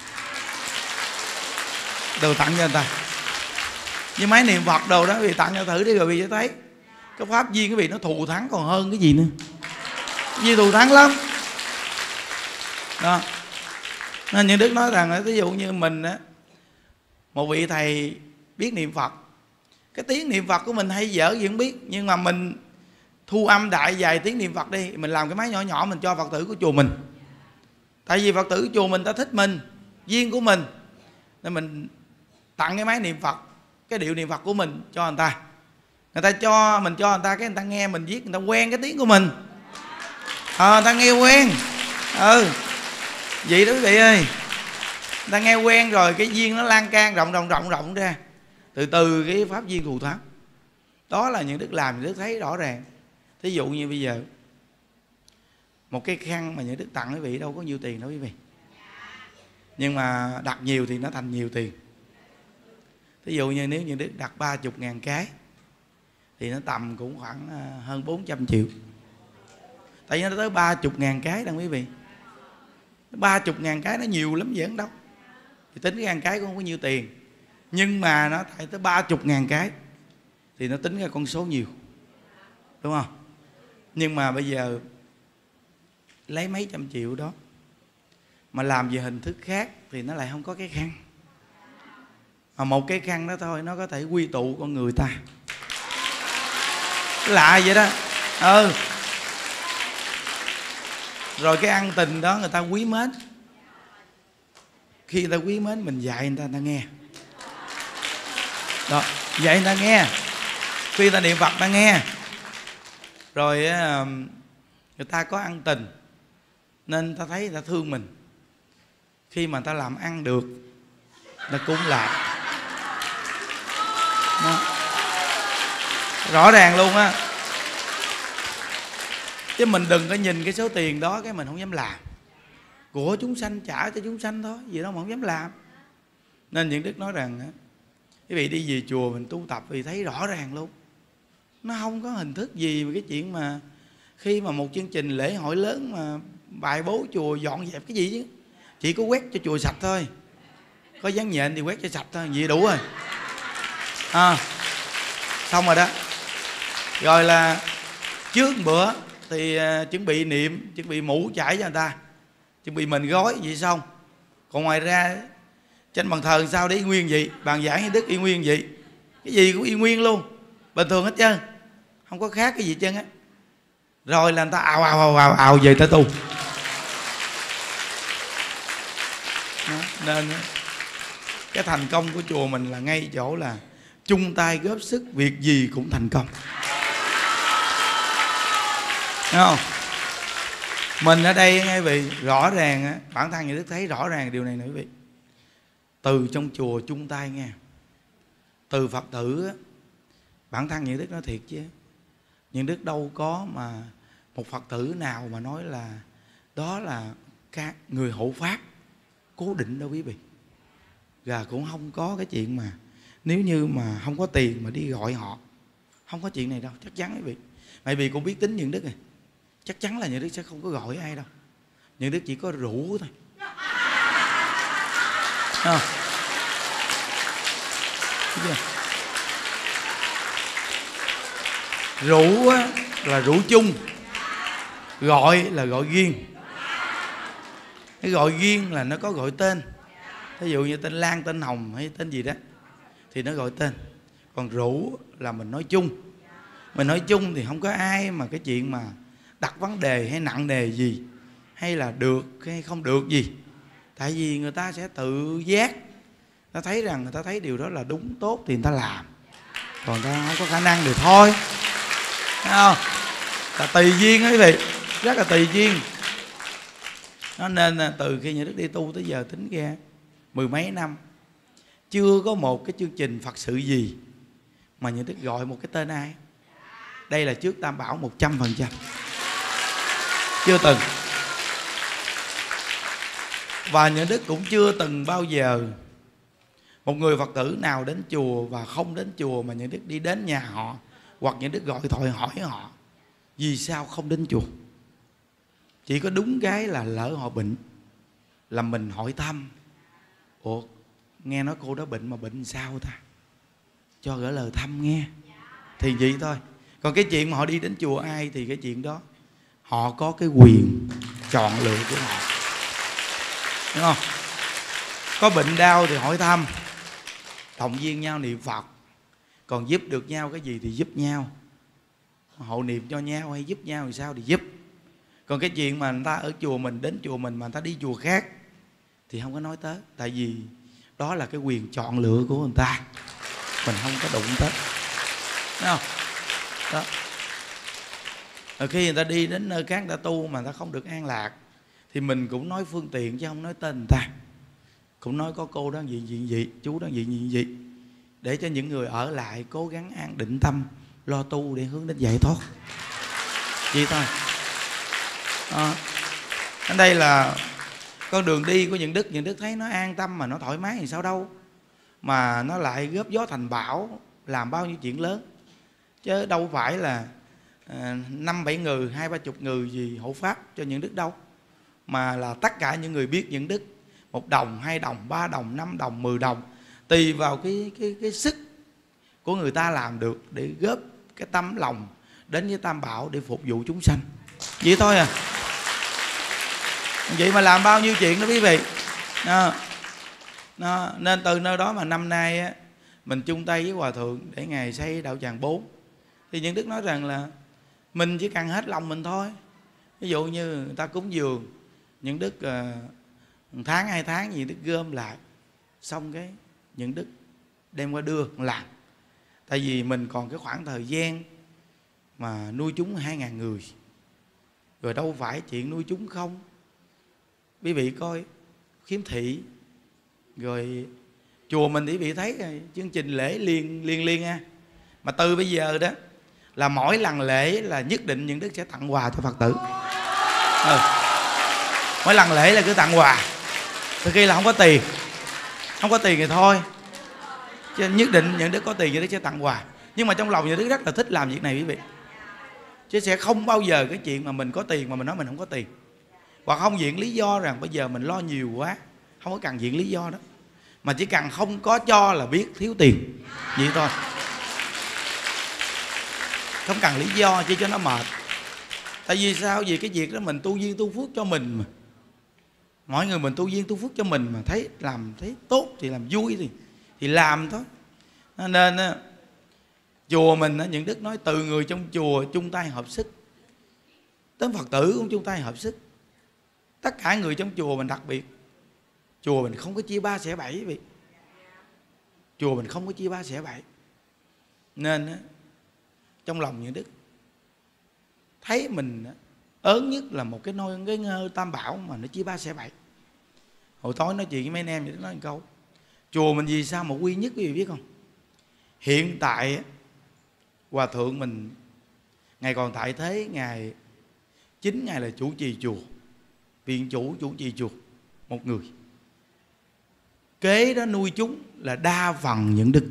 đồ tặng cho người ta, như máy niệm Phật đồ đó, vì tặng cho thử đi rồi vì sẽ thấy cái pháp viên cái vị nó thù thắng còn hơn cái gì nữa. Cái gì thù thắng lắm đó. Nên những Đức nói rằng ví dụ như mình á, một vị thầy biết niệm Phật, cái tiếng niệm Phật của mình hay dở gì không biết, nhưng mà mình thu âm đại vài tiếng niệm Phật đi, mình làm cái máy nhỏ nhỏ mình cho Phật tử của chùa mình. Tại vì Phật tử của chùa mình ta thích mình, duyên của mình, nên mình tặng cái máy niệm Phật, cái điệu niệm Phật của mình cho người ta. Người ta cho mình, cho người ta cái người ta nghe mình viết, người ta quen cái tiếng của mình, người ta nghe quen. Vậy đó quý vị ơi, người ta nghe quen rồi cái duyên nó lan can rộng ra, từ từ cái pháp duyên thù thắng. Đó là những Đức làm, những Đức thấy rõ ràng. Thí dụ như bây giờ Một cái khăn mà những đức tặng quý vị đâu có nhiêu tiền đâu quý vị, nhưng mà đặt nhiều thì nó thành nhiều tiền. Ví dụ như nếu những đức đặt 30.000 cái thì nó tầm cũng khoảng hơn 400 triệu. Tại vì nó tới 30.000 cái đâu quý vị. 30.000 cái nó nhiều lắm vậy đâu. Thì tính cái cái cũng không có nhiêu tiền, nhưng mà nó tại tới 30.000 cái thì nó tính ra con số nhiều, đúng không? Nhưng mà bây giờ lấy mấy trăm triệu đó mà làm về hình thức khác thì nó lại không có cái khăn. Mà một cái khăn đó thôi nó có thể quy tụ con người ta. Lạ vậy đó. Rồi cái ân tình đó người ta quý mến. Khi người ta quý mến mình dạy người ta nghe. Đó, dạy người ta nghe. Khi người ta niệm Phật ta nghe. Rồi người ta có ân tình nên ta thấy người ta thương mình. Khi mà ta làm ăn được ta cúng lại. Đó. Rõ ràng luôn á. Chứ mình đừng có nhìn cái số tiền đó cái mình không dám làm. Của chúng sanh trả cho chúng sanh thôi, gì đâu mà không dám làm. Nên những đức nói rằng á, quý vị đi về chùa mình tu tập thì thấy rõ ràng luôn. Nó không có hình thức gì mà cái chuyện mà khi mà một chương trình lễ hội lớn mà bài bố chùa dọn dẹp cái gì chứ. Chỉ có quét cho chùa sạch thôi. Có dán nhện thì quét cho sạch thôi, vậy đủ rồi. Xong rồi đó. Rồi là trước bữa thì chuẩn bị niệm, chuẩn bị mũ trải cho người ta, chuẩn bị mình gói vậy xong. Còn ngoài ra trên bàn thờ sao để y nguyên vậy, bàn giảng hay đức y nguyên vậy, cái gì cũng y nguyên luôn, bình thường hết trơn, không có khác cái gì hết trơn á. Rồi là người ta ào về ta tu. Đó, nên cái thành công của chùa mình là ngay chỗ là chung tay góp sức, việc gì cũng thành công. Thấy không? Mình ở đây nghe vị rõ ràng á, bản thân người đức thấy rõ ràng điều này nữa quý vị. Từ trong chùa chung tay nghe. Từ Phật tử á, bản thân những đức nói thiệt chứ, những đức đâu có mà một Phật tử nào mà nói là đó là các người hộ pháp cố định đâu quý vị. Và cũng không có cái chuyện mà nếu như mà không có tiền mà đi gọi họ, không có chuyện này đâu, chắc chắn quý vị. Bởi vì cũng biết tính những đức này, chắc chắn là những đức sẽ không có gọi ai đâu. Những đức chỉ có rủ thôi. Rủ là rủ chung, gọi là gọi riêng. Cái gọi riêng là nó có gọi tên. Ví dụ như tên Lan, tên Hồng hay tên gì đó thì nó gọi tên. Còn rủ là mình nói chung. Mình nói chung thì không có ai mà cái chuyện mà đặt vấn đề hay nặng nề gì, hay là được hay không được gì. Tại vì người ta sẽ tự giác, ta thấy rằng người ta thấy điều đó là đúng tốt thì người ta làm. Còn ta không có khả năng thì thôi. Thấy không? Là tùy duyên đó quý vị, rất là tùy duyên. Nó nên từ khi nhà đức đi tu tới giờ tính ra 10 mấy năm chưa có một cái chương trình Phật sự gì mà nhà đức gọi một cái tên ai. Đây là trước Tam Bảo 100%. Chưa từng. Và nhà đức cũng chưa từng bao giờ một người Phật tử nào đến chùa và không đến chùa mà nhà đức đi đến nhà họ, hoặc nhà đức gọi thoại hỏi họ vì sao không đến chùa. Chỉ có đúng cái là lỡ họ bệnh là mình hỏi thăm. Ủa, nghe nói cô đó bệnh mà bệnh sao ta, cho gửi lời thăm nghe. Thì vậy thôi. Còn cái chuyện mà họ đi đến chùa ai thì cái chuyện đó họ có cái quyền chọn lựa của họ, đúng không? Có bệnh đau thì hỏi thăm, động viên nhau niệm Phật. Còn giúp được nhau cái gì thì giúp nhau, hộ niệm cho nhau hay giúp nhau thì sao thì giúp. Còn cái chuyện mà người ta ở chùa mình đến chùa mình mà người ta đi chùa khác thì không có nói tới. Tại vì đó là cái quyền chọn lựa của người ta, mình không có đụng tới, thấy không? Đó. Rồi khi người ta đi đến nơi khác người ta tu mà người ta không được an lạc thì mình cũng nói phương tiện chứ không nói tên người ta. Cũng nói có cô đó gì, chú đó gì, để cho những người ở lại cố gắng an định tâm, lo tu để hướng đến giải thoát. Vậy thôi. Đây là con đường đi của Nhuận Đức. Nhuận Đức thấy nó an tâm mà nó thoải mái thì sao đâu, mà nó lại góp gió thành bão, làm bao nhiêu chuyện lớn. Chứ đâu phải là 5-7 người, 20-30 người gì hộ pháp cho Nhuận Đức đâu, mà là tất cả những người biết Nhuận Đức. 1 đồng, 2 đồng, 3 đồng, 5 đồng, 10 đồng, tùy vào cái sức của người ta làm được để góp cái tấm lòng đến với Tam Bảo để phục vụ chúng sanh. Vậy thôi à. Vậy mà làm bao nhiêu chuyện đó quý vị. Nên từ nơi đó mà năm nay á, mình chung tay với Hòa Thượng để Ngài xây đạo tràng 4. Thì Nhuận Đức nói rằng là mình chỉ cần hết lòng mình thôi. Ví dụ như người ta cúng dường, Nhuận Đức 1 tháng 2 tháng gì Đức gom lại, xong cái Nhuận Đức đem qua đưa làm. Tại vì mình còn cái khoảng thời gian mà nuôi chúng 2.000 người, rồi đâu phải chuyện nuôi chúng không. Quý vị coi khiếm thị, rồi chùa mình thì quý vị thấy chương trình lễ liên ha. Mà từ bây giờ đó là mỗi lần lễ là nhất định Nhuận Đức sẽ tặng quà cho Phật tử. Mỗi lần lễ là cứ tặng quà. Từ khi là không có tiền, không có tiền thì thôi, chứ nhất định Nhuận Đức có tiền Nhuận Đức sẽ tặng quà. Nhưng mà trong lòng Nhuận Đức rất là thích làm việc này quý vị, chứ sẽ không bao giờ cái chuyện mà mình có tiền mà mình nói mình không có tiền, hoặc không viện lý do rằng bây giờ mình lo nhiều quá. Không có cần viện lý do đó, mà chỉ cần không có cho là biết thiếu tiền, vậy thôi. Không cần lý do chỉ cho nó mệt. Tại vì sao? Vì cái việc đó mình tu duyên tu phước cho mình mà. Mọi người mình tu duyên tu phước cho mình mà thấy làm thấy tốt thì làm vui thì làm thôi. Nên chùa mình Nhuận Đức nói từ người trong chùa chung tay hợp sức, đến Phật tử cũng chung tay hợp sức. Tất cả người trong chùa mình, đặc biệt chùa mình không có chia 3 xẻ 7 vậy. Chùa mình không có chia 3 xẻ 7. Nên trong lòng Nhuận Đức thấy mình ớn nhất là một cái ngôi Tam Bảo mà nó chia 3 xẻ 7. Hồi tối nói chuyện với mấy anh em vậy, nói một câu: chùa mình vì sao mà quy nhất quý vị biết không? Hiện tại Hòa Thượng mình Ngài còn tại thế, Ngài chính Ngài là chủ trì chùa, viện chủ trì chùa một người. Kế đó nuôi chúng là đa phần Nhuận Đức,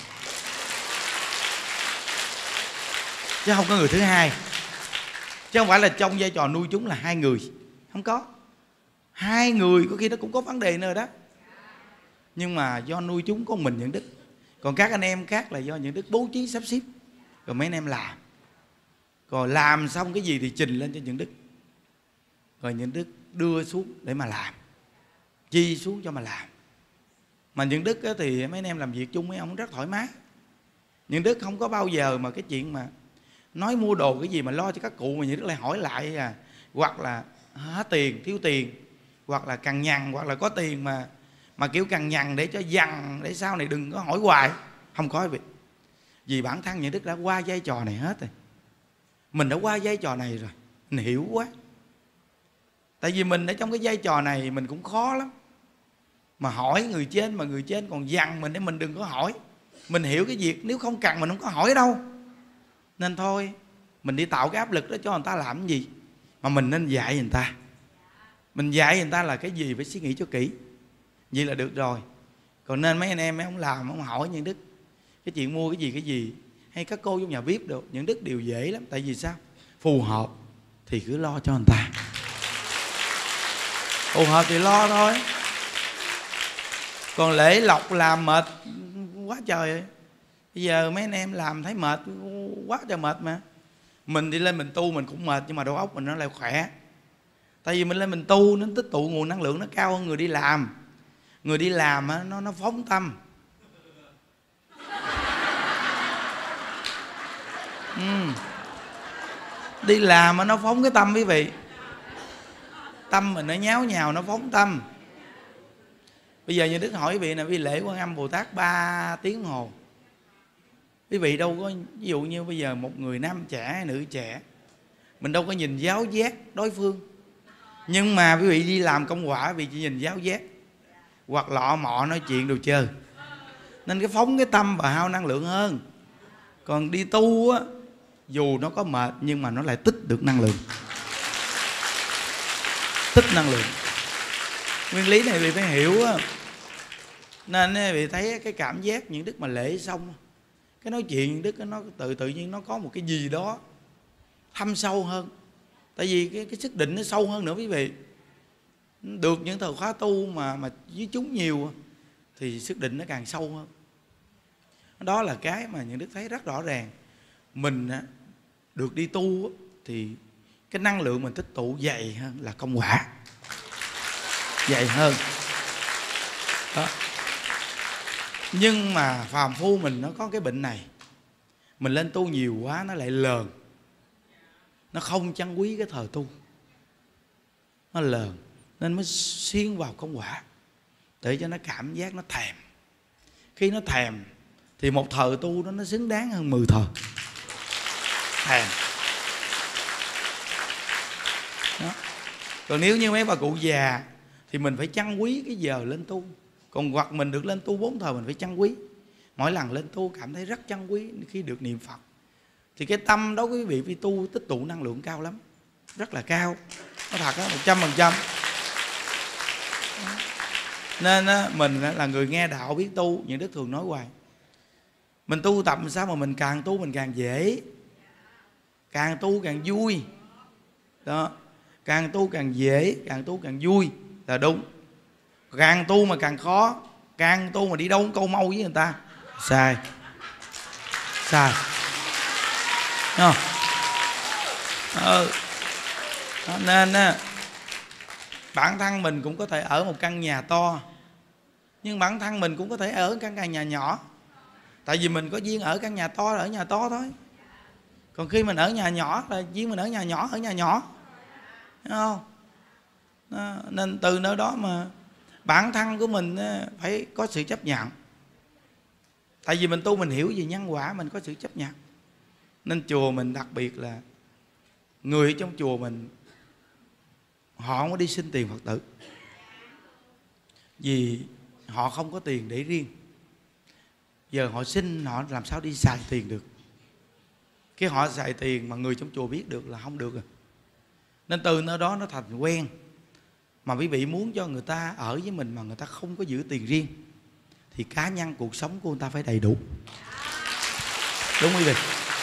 chứ không có người thứ hai. Chứ không phải là trong vai trò nuôi chúng là 2 người, không có. 2 người có khi nó cũng có vấn đề nữa đó. Nhưng mà do nuôi chúng có mình Nhuận Đức, còn các anh em khác là do Nhuận Đức bố trí sắp xếp, rồi mấy anh em làm. Rồi làm xong cái gì thì trình lên cho Nhuận Đức, rồi Nhuận Đức đưa xuống để mà làm, chi xuống cho mà làm. Mà Nhuận Đức thì mấy anh em làm việc chung với ông rất thoải mái. Nhuận Đức không có bao giờ mà cái chuyện mà nói mua đồ cái gì mà lo cho các cụ mà Nhuận Đức lại hỏi lại hoặc là hết tiền, thiếu tiền, hoặc là cằn nhằn, hoặc là có tiền mà kiểu cằn nhằn để cho dằn, để sau này đừng có hỏi hoài. Không có việc. Vì bản thân Nhuận Đức đã qua vai trò này hết rồi. Mình đã qua vai trò này rồi, mình hiểu quá. Tại vì mình ở trong cái vai trò này mình cũng khó lắm. Mà hỏi người trên mà người trên còn dằn mình để mình đừng có hỏi. Mình hiểu cái việc nếu không cần mình không có hỏi đâu. Nên thôi mình đi tạo cái áp lực đó cho người ta làm cái gì. Mà mình nên dạy người ta. Mình dạy người ta là cái gì phải suy nghĩ cho kỹ, vậy là được rồi. Còn nên mấy anh em mấy ông làm, ông hỏi Nhuận Đức cái chuyện mua cái gì, hay các cô trong nhà bếp được, Nhuận Đức đều dễ lắm. Tại vì sao? Phù hợp thì cứ lo cho người ta, phù hợp thì lo thôi. Còn lễ lộc làm mệt quá trời ơi. Bây giờ mấy anh em làm thấy mệt quá trời mệt mà. Mình đi lên mình tu mình cũng mệt, nhưng mà đầu óc mình nó lại khỏe. Tại vì mình lên mình tu nó tích tụ nguồn năng lượng nó cao hơn người đi làm. Người đi làm nó phóng tâm. Đi làm mà nó phóng cái tâm quý vị. Tâm mình nó nháo nhào, nó phóng tâm. Bây giờ như Đức hỏi quý vị là quý vị lễ Quan Âm Bồ Tát 3 tiếng đồng hồ. Quý vị đâu có, ví dụ như bây giờ một người nam trẻ hay nữ trẻ, mình đâu có nhìn giáo giác đối phương. Nhưng mà quý vị đi làm công quả, quý vị chỉ nhìn giáo giác hoặc lọ mọ nói chuyện đồ chơi. Nên cái phóng cái tâm và hao năng lượng hơn. Còn đi tu á, dù nó có mệt nhưng mà nó lại tích được năng lượng. thích năng lượng. Nguyên lý này vì phải hiểu á. Nên vì thấy cái cảm giác những đức mà lễ xong, cái nói chuyện những đức nó tự nhiên nó có một cái gì đó thâm sâu hơn. Tại vì cái sức định nó sâu hơn nữa quý vị. Được những thời khóa tu mà với chúng nhiều thì sức định nó càng sâu hơn. Đó là cái mà những đức thấy rất rõ ràng. Mình được đi tu thì cái năng lượng mình tích tụ dày hơn là công quả, dày hơn đó. Nhưng mà phàm phu mình nó có cái bệnh này, mình lên tu nhiều quá nó lại lờn, nó không trân quý cái thời tu, nó lờn nên mới xuyên vào công quả để cho nó cảm giác nó thèm. Khi nó thèm thì một thời tu đó nó xứng đáng hơn 10 thời thèm đó. Còn nếu như mấy bà cụ già thì mình phải trân quý cái giờ lên tu. Còn hoặc mình được lên tu 4 thời mình phải trân quý. Mỗi lần lên tu cảm thấy rất trân quý khi được niệm Phật. Thì cái tâm đó quý vị tu tích tụ năng lượng cao lắm, rất là cao. Nó thật đó, 100%. Nên mình là người nghe đạo biết tu. Những đức thường nói hoài, mình tu tập sao mà mình càng tu mình càng dễ, càng tu càng vui đó. Càng tu càng dễ, càng tu càng vui là đúng. Càng tu mà càng khó, càng tu mà đi đâu cũng câu mâu với người ta, sai. Sai không? Nên bản thân mình cũng có thể ở một căn nhà to, nhưng bản thân mình cũng có thể ở căn nhà nhỏ. Tại vì mình có duyên ở căn nhà to là ở nhà to thôi. Còn khi mình ở nhà nhỏ là duyên mình ở nhà nhỏ, ở nhà nhỏ, thấy không? Nên từ nơi đó mà bản thân của mình phải có sự chấp nhận. Tại vì mình tu mình hiểu về nhân quả, mình có sự chấp nhận. Nên chùa mình đặc biệt là người trong chùa mình họ không có đi xin tiền Phật tử, vì họ không có tiền để riêng. Giờ họ xin họ làm sao đi xài tiền được. Cái họ xài tiền mà người trong chùa biết được là không được rồi. Nên từ nơi đó nó thành quen. Mà quý vị muốn cho người ta ở với mình mà người ta không có giữ tiền riêng thì cá nhân cuộc sống của người ta phải đầy đủ. Đúng quý vị.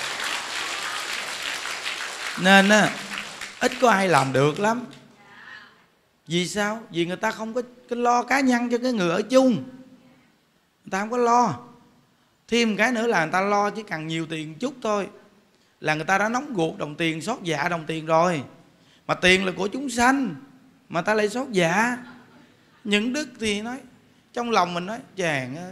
Nên ít có ai làm được lắm. Vì sao? Vì người ta không có lo cá nhân cho cái người ở chung. Người ta không có lo. Thêm cái nữa là người ta lo chỉ cần nhiều tiền chút thôi là người ta đã nóng ruột đồng tiền, xót dạ đồng tiền rồi. Mà tiền là của chúng sanh mà ta lại xót dạ. Những đức thì nói trong lòng mình nói chàng ơi,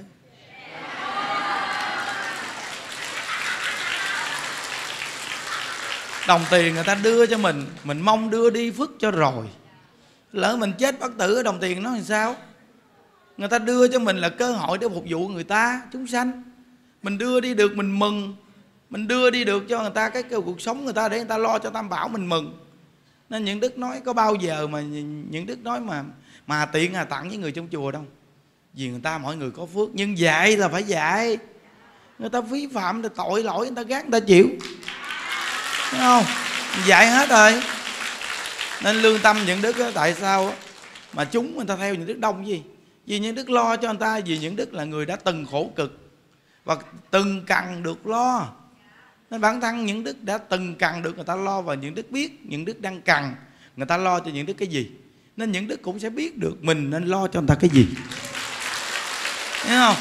đồng tiền người ta đưa cho mình mong đưa đi phước cho rồi. Lỡ mình chết bất tử ở đồng tiền nó làm sao? Người ta đưa cho mình là cơ hội để phục vụ người ta, chúng sanh. Mình đưa đi được mình mừng. Mình đưa đi được cho người ta cái cuộc sống người ta để người ta lo cho tam bảo mình mừng. Nên những đức nói có bao giờ mà những đức nói mà tiện tặng với người trong chùa đâu. Vì người ta mỗi người có phước. Nhưng dạy là phải dạy. Người ta vi phạm là tội lỗi, người ta gác người ta chịu. Thấy không? Dạy hết rồi. Nên lương tâm những đức đó, tại sao mà chúng người ta theo những đức đông gì? Vì những đức lo cho người ta. Vì những đức là người đã từng khổ cực và từng cần được lo. Nên bản thân những đức đã từng cần được người ta lo. Và những đức biết những đức đang cần người ta lo cho những đức cái gì. Nên những đức cũng sẽ biết được mình nên lo cho người ta cái gì. Thấy không?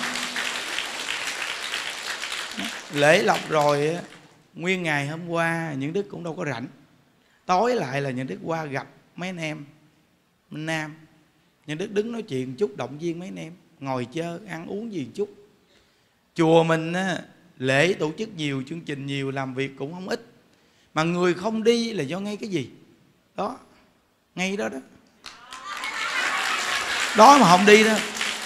Lễ lộc rồi nguyên ngày hôm qua những đức cũng đâu có rảnh. Tối lại là những đức qua gặp mấy anh em Minh Nam. Những đức đứng nói chuyện chút, động viên mấy anh em, ngồi chơi ăn uống gì chút. Chùa mình lễ tổ chức nhiều, chương trình nhiều, làm việc cũng không ít. Mà người không đi là do ngay cái gì? Đó, ngay đó đó. Đó mà không đi đó.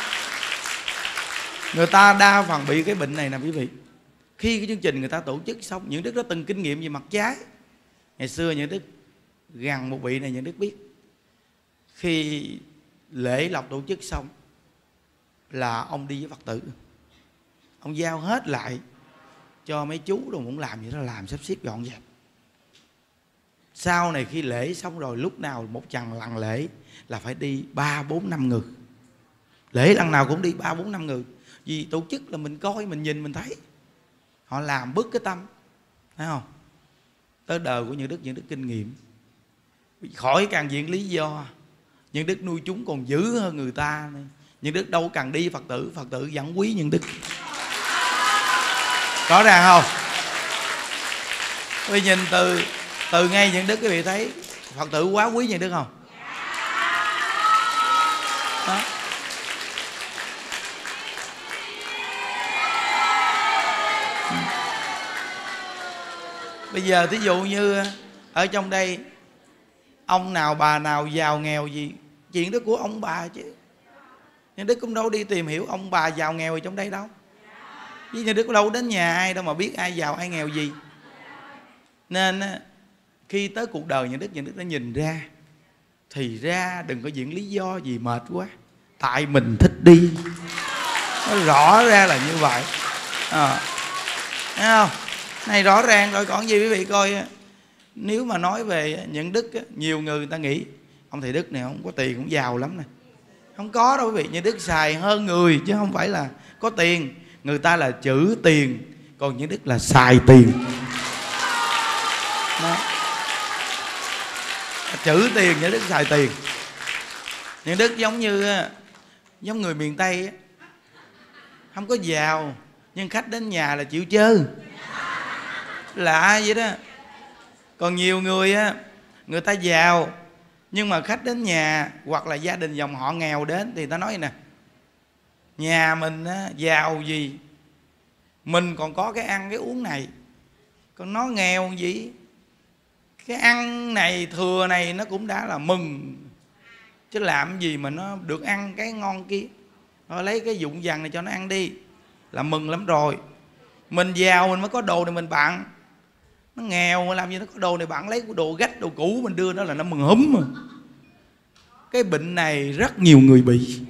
Người ta đa phần bị cái bệnh này nè quý vị. Khi cái chương trình người ta tổ chức xong, những đức đó từng kinh nghiệm về mặt trái. Ngày xưa những đức gần một vị này những đức biết. Khi lễ lộc tổ chức xong là ông đi với Phật tử. Ông giao hết lại cho mấy chú rồi muốn làm gì đó làm, sắp xếp dọn dẹp. sau này khi lễ xong rồi, lúc nào một lần lễ là phải đi 3, 4, 5 người. Lễ lần nào cũng đi 3, 4, 5 người. Vì tổ chức là mình coi, mình nhìn, mình thấy họ làm bứt cái tâm, thấy không? Tới đời của những đức kinh nghiệm, khỏi càng diện lý do. Những đức nuôi chúng còn dữ hơn người ta. Những đức đâu cần đi Phật tử vẫn quý những đức. Rõ ràng không? Quý nhìn từ ngay những đức quý vị thấy Phật tử quá quý những đức không? Đó. Bây giờ thí dụ như ở trong đây, ông nào bà nào giàu nghèo gì, chuyện đó của ông bà chứ. Nhưng đức cũng đâu đi tìm hiểu ông bà giàu nghèo ở trong đây đâu. Với nhà đức đâu đến nhà ai đâu mà biết ai giàu ai nghèo gì. Nên khi tới cuộc đời nhà đức đã nhìn ra, thì ra đừng có diễn lý do gì mệt quá, tại mình thích đi. Nó rõ ra là như vậy. Thấy không? Này rõ ràng rồi còn gì quý vị coi. Nếu mà nói về những đức, nhiều người ta nghĩ ông thầy Đức này không có tiền, cũng giàu lắm nè. Không có đâu quý vị. Những đức xài hơn người chứ không phải là có tiền. Người ta là chữ tiền, còn những đức là xài tiền. Đó. Chữ tiền, những đức xài tiền. Những đức giống người miền Tây, không có giàu nhưng khách đến nhà là chịu chơi, lạ vậy đó. Còn nhiều người người ta giàu nhưng mà khách đến nhà hoặc là gia đình dòng họ nghèo đến thì ta nói vậy nè: nhà mình giàu gì, mình còn có cái ăn cái uống này, còn nó nghèo gì, cái ăn này thừa này nó cũng đã là mừng, chứ làm gì mà nó được ăn cái ngon kia. Rồi lấy cái dụng vàng này cho nó ăn đi là mừng lắm rồi. Mình giàu mình mới có đồ này mình bận, nó nghèo mà làm gì nó có đồ này bận, lấy cái đồ gách đồ cũ mình đưa nó là nó mừng húm mà. Cái bệnh này rất nhiều người bị,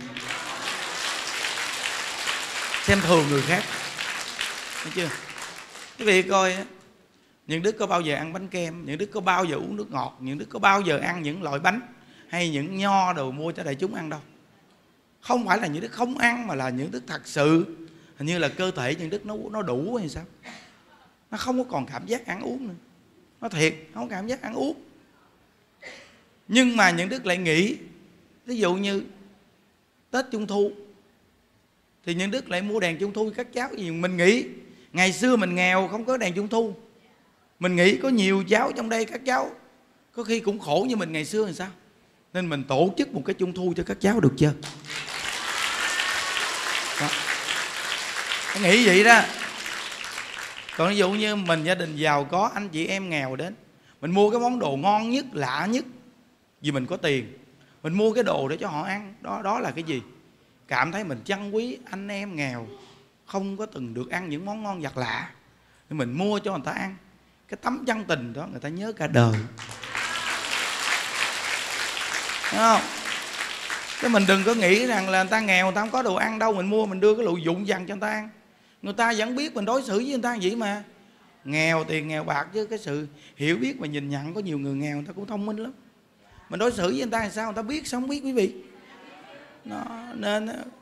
xem thường người khác, thấy chưa? Quý vị coi, những đức có bao giờ ăn bánh kem, những đức có bao giờ uống nước ngọt, những đức có bao giờ ăn những loại bánh hay những nho đồ mua cho đại chúng ăn đâu. Không phải là những đức không ăn, mà là những đức thật sự hình như là cơ thể những đức nó đủ hay sao, nó không có còn cảm giác ăn uống nữa. Nó thiệt không có cảm giác ăn uống. Nhưng mà những đức lại nghĩ, ví dụ như Tết Trung Thu thì những đức lại mua đèn Trung Thu các cháu. Gì mình nghĩ ngày xưa mình nghèo không có đèn Trung Thu, mình nghĩ có nhiều cháu trong đây các cháu có khi cũng khổ như mình ngày xưa thì sao, nên mình tổ chức một cái Trung Thu cho các cháu được chưa. Đó. Nghĩ vậy đó. Còn ví dụ như mình gia đình giàu có, anh chị em nghèo đến, mình mua cái món đồ ngon nhất, lạ nhất, vì mình có tiền, mình mua cái đồ để cho họ ăn. Đó là cái gì? Cảm thấy mình trân quý anh em nghèo không có từng được ăn những món ngon vật lạ, nên mình mua cho người ta ăn. Cái tấm chân tình đó người ta nhớ cả đời, đúng không? Chứ mình đừng có nghĩ rằng là người ta nghèo, người ta không có đồ ăn đâu, mình mua mình đưa cái lụ dụng vàng cho người ta ăn. Người ta vẫn biết mình đối xử với người ta vậy mà. Nghèo tiền nghèo bạc, chứ cái sự hiểu biết và nhìn nhận, có nhiều người nghèo người ta cũng thông minh lắm. Mình đối xử với người ta làm sao người ta biết, sao không biết quý vị. Nó nên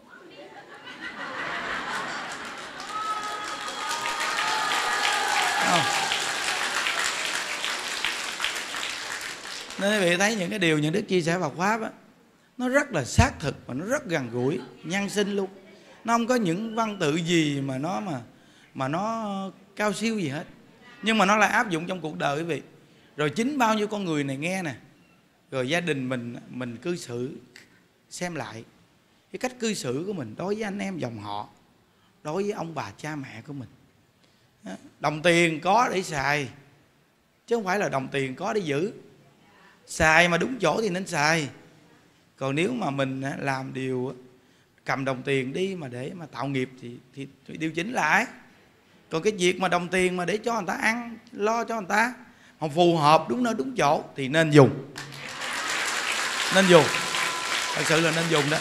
nên quý vị thấy những cái điều những đức chia sẻ Phật pháp á, nó rất là xác thực và nó rất gần gũi, nhân sinh luôn. Nó không có những văn tự gì mà nó cao siêu gì hết, nhưng mà nó lại áp dụng trong cuộc đời quý vị. Rồi chính bao nhiêu con người này nghe nè, rồi gia đình mình cư xử, xem lại cái cách cư xử của mình đối với anh em dòng họ, đối với ông bà cha mẹ của mình. Đồng tiền có để xài, chứ không phải là đồng tiền có để giữ. Xài mà đúng chỗ thì nên xài. Còn nếu mà mình làm điều cầm đồng tiền đi mà để mà tạo nghiệp thì điều chỉnh lại. Còn cái việc mà đồng tiền mà để cho người ta ăn, lo cho người ta không phù hợp, đúng nơi đúng chỗ thì nên dùng. Nên dùng, thật sự là nên dùng đó.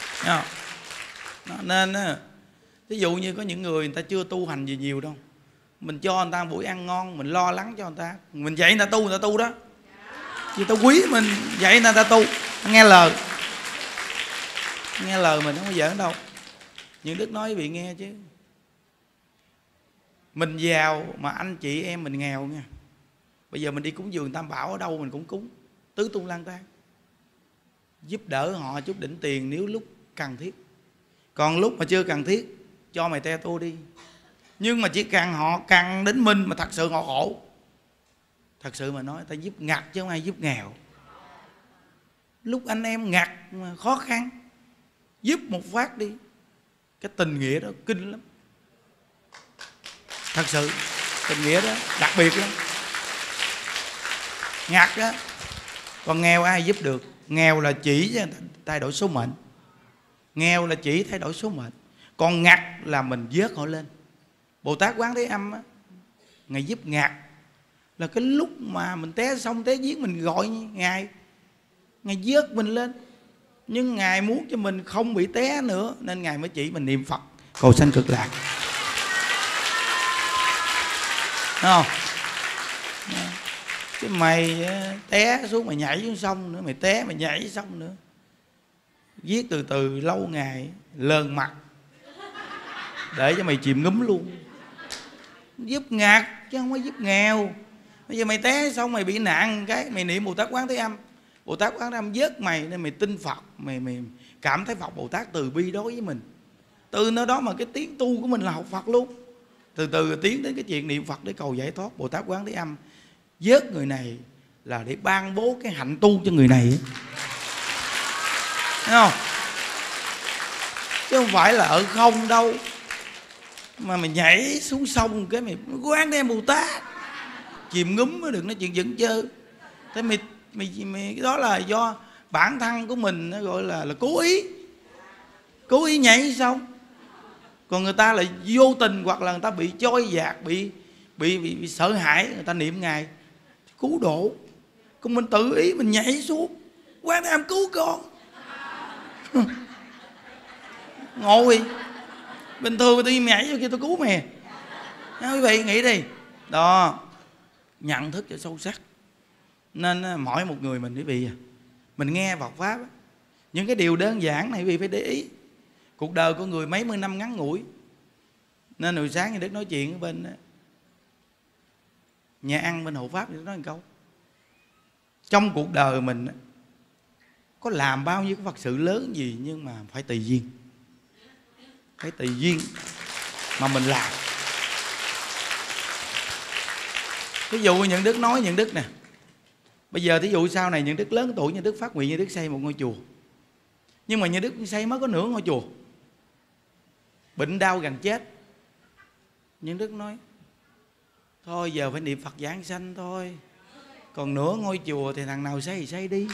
Nên ví dụ như có những người ta chưa tu hành gì nhiều đâu, mình cho người ta buổi ăn ngon, mình lo lắng cho người ta, mình dạy người ta tu đó. Vì ta quý mình, dạy người ta tu, nghe lời mình không có giỡn đâu. Những Đức nói vị nghe chứ, mình giàu mà anh chị em mình nghèo nha. Bây giờ mình đi cúng dường Tam Bảo ở đâu mình cũng cúng, tứ tung lang tan, giúp đỡ họ chút đỉnh tiền nếu lúc cần thiết. Còn lúc mà chưa cần thiết, cho mày te tua đi. Nhưng mà chỉ cần họ cần đến mình mà thật sự họ khổ, thật sự mà nói ta giúp ngặt chứ không ai giúp nghèo. Lúc anh em ngặt mà khó khăn, giúp một phát đi, cái tình nghĩa đó kinh lắm. Thật sự tình nghĩa đó đặc biệt lắm. Ngặt đó. Còn nghèo ai giúp được? Nghèo là chỉ thay đổi số mệnh. Nghèo là chỉ thay đổi số mệnh. Còn ngặt là mình vớt họ lên. Bồ Tát Quán Thế Âm á, Ngài giúp ngặt là cái lúc mà mình té xong té giếng mình gọi Ngài, Ngài vớt mình lên. Nhưng Ngài muốn cho mình không bị té nữa, nên Ngài mới chỉ mình niệm Phật cầu sanh cực lạc. Đúng không? Chứ mày té xuống mày nhảy xuống sông nữa, mày té mày nhảy xong nữa, viết từ từ lâu ngày lờn mặt để cho mày chìm ngúm luôn. Giúp ngặt chứ không có giúp nghèo. Bây giờ mày té xong mày bị nạn cái mày niệm Bồ Tát Quán Thế Âm, Bồ Tát Quán Thế Âm vớt mày, nên mày tin Phật, mày cảm thấy Phật Bồ Tát từ bi đối với mình. Từ nơi đó mà cái tiếng tu của mình là học Phật luôn. Từ từ tiến đến cái chuyện niệm Phật để cầu giải thoát. Bồ Tát Quán Thế Âm vớt người này là để ban bố cái hạnh tu cho người này, thấy không? Chứ không phải là ở không đâu mà mày nhảy xuống sông cái mày Quán Thế Âm Bồ Tát chìm ngúm mới được nói chuyện dẫn chơi. Thế mày cái đó là do bản thân của mình, nó gọi là cố ý nhảy xong. Còn người ta là vô tình, hoặc là người ta bị trôi dạt, bị sợ hãi, người ta niệm Ngài cứu độ. Còn mình tự ý mình nhảy xuống, Quán Thế Âm cứu con. Ngồi bình thường tôi nhảy vô kia tôi cứu mày. Quý vị nghĩ đi. Đó, nhận thức cho sâu sắc. Nên mỗi một người mình, quý vị mình nghe Phật Pháp, những cái điều đơn giản này quý vị phải để ý. Cuộc đời của người mấy mươi năm ngắn ngủi. Nên hồi sáng như Đức nói chuyện ở bên nhà ăn bên Hộ Pháp, thì nói một câu: trong cuộc đời mình có làm bao nhiêu cái Phật sự lớn gì, nhưng mà phải tùy duyên. Phải tùy duyên mà mình làm. Ví dụ những Đức nói, những Đức nè, bây giờ thí dụ sau này những Đức lớn tuổi, những Đức phát nguyện, những Đức xây một ngôi chùa. Nhưng mà những Đức xây mới có nửa ngôi chùa, bệnh đau gần chết. Những Đức nói thôi giờ phải niệm Phật giảng sanh thôi, còn nửa ngôi chùa thì thằng nào xây thì xây đi.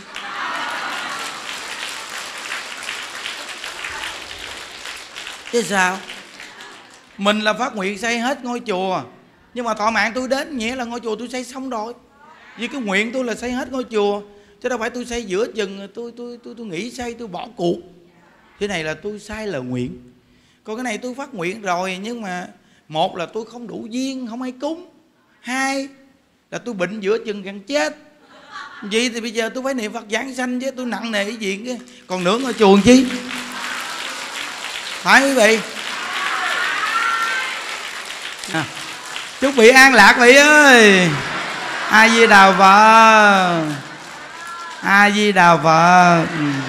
Chứ sao? Mình là phát nguyện xây hết ngôi chùa, nhưng mà thọ mạng tôi đến nghĩa là ngôi chùa tôi xây xong rồi. Vì cái nguyện tôi là xây hết ngôi chùa, chứ đâu phải tôi xây giữa chừng tôi nghỉ xây, tôi bỏ cuộc. Thế này là tôi sai lời nguyện. Còn cái này tôi phát nguyện rồi, nhưng mà một là tôi không đủ duyên, không ai cúng. Hai là tôi bệnh giữa chừng gần chết. Vậy thì bây giờ tôi phải niệm Phật giảng sanh chứ, tôi nặng nề cái chuyện kia. Còn nửa ngôi chùa chi? Phải quý vị? Chúc vị an lạc vị ơi. A Di Đà Phật. A Di Đà Phật.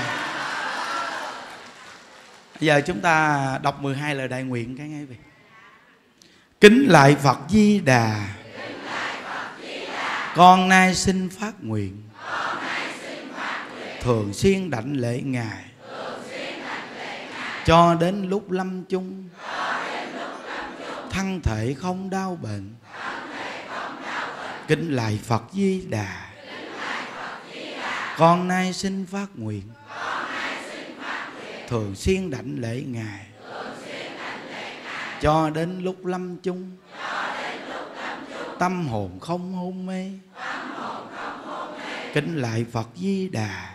Bây giờ chúng ta đọc 12 lời đại nguyện cái nghe vị. Kính lạy Phật Di Đà, con nay xin phát nguyện thường xuyên đảnh lễ Ngài cho đến lúc lâm chung, thân thể không đau bệnh. Kính lạy Phật Di Đà, con nay xin phát nguyện thường xuyên đảnh lễ Ngài cho đến lúc lâm chung, tâm hồn không hôn mê. Kính lạy Phật Di Đà,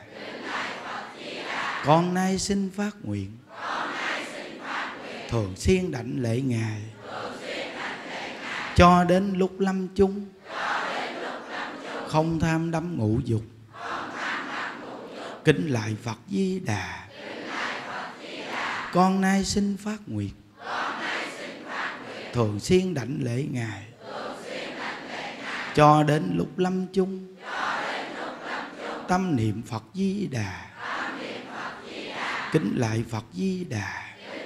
con nay xin phát nguyện thường xuyên đảnh lễ Ngài cho đến lúc lâm chung, không tham đắm ngũ dục, kính lại Phật Di Đà. Con nay xin phát nguyện thường xuyên đảnh lễ Ngài, cho đến lúc lâm chung, tâm niệm Phật Di Đà, kính lại Phật Di Đà.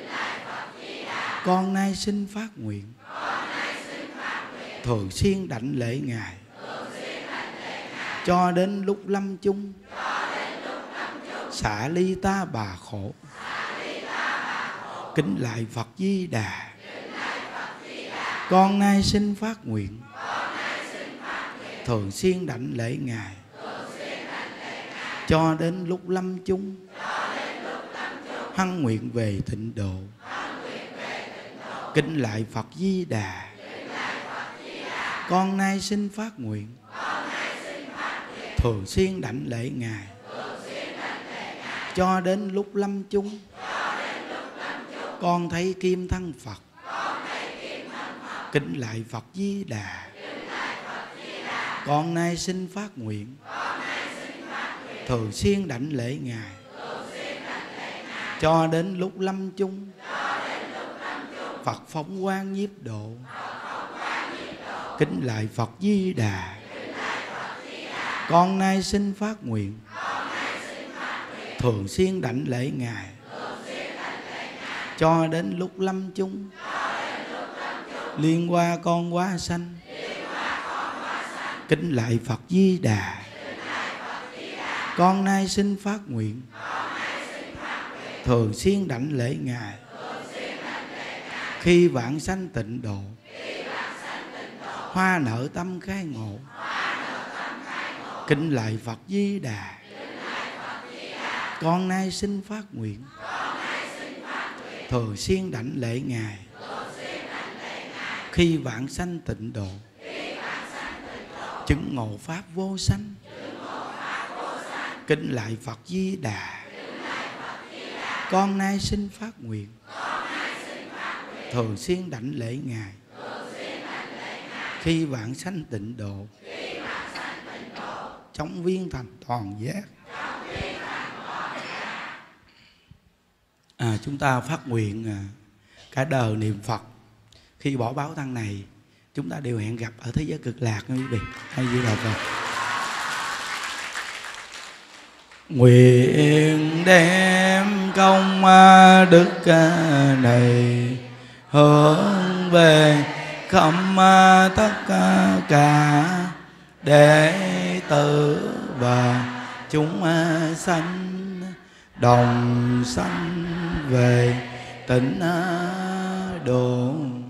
Con nay xin phát nguyện thường xuyên đảnh lễ Ngài, cho đến lúc lâm chung, xả ly ta bà khổ, kính lại Phật Di Đà. Con nay xin phát nguyện thường xuyên đảnh lễ Ngài, cho đến lúc lâm chung, hăng nguyện về tịnh độ, kính lại Phật Di Đà. Con nay xin phát nguyện thường xuyên đảnh lễ Ngài, cho đến lúc lâm chung, con thấy kim thân Phật, kính lại Phật Di Đà. Con nay xin phát nguyện thường xuyên đảnh lễ Ngài, cho đến lúc lâm chung, Phật phóng quang nhiếp độ, kính lại Phật Di Đà. Con nay xin phát nguyện thường xuyên đảnh lễ Ngài, cho đến lúc lâm chung, liên qua con hóa sanh, kính lại Phật Di Đà. Con nay xin phát nguyện thường xuyên đảnh lễ Ngài, khi vãng sanh tịnh độ, hoa nở tâm khai ngộ, kính lại Phật Di Đà. Con nay xin phát nguyện thường xuyên đảnh lễ Ngài, khi vãng sanh tịnh độ, chứng ngộ pháp vô sanh, kính lại Phật Di Đà. Con nay xin phát nguyện thường xuyên đảnh lễ Ngài, khi vãng sanh tịnh độ, chống viên thành toàn giác. Chúng ta phát nguyện cả đời niệm Phật, khi bỏ báo thân này chúng ta đều hẹn gặp ở thế giới cực lạc quý vị. Hay Di Đà Phật. Nguyện đem công đức này hướng về khắp tất cả đệ tử và chúng sanh, đồng sanh về tịnh độ.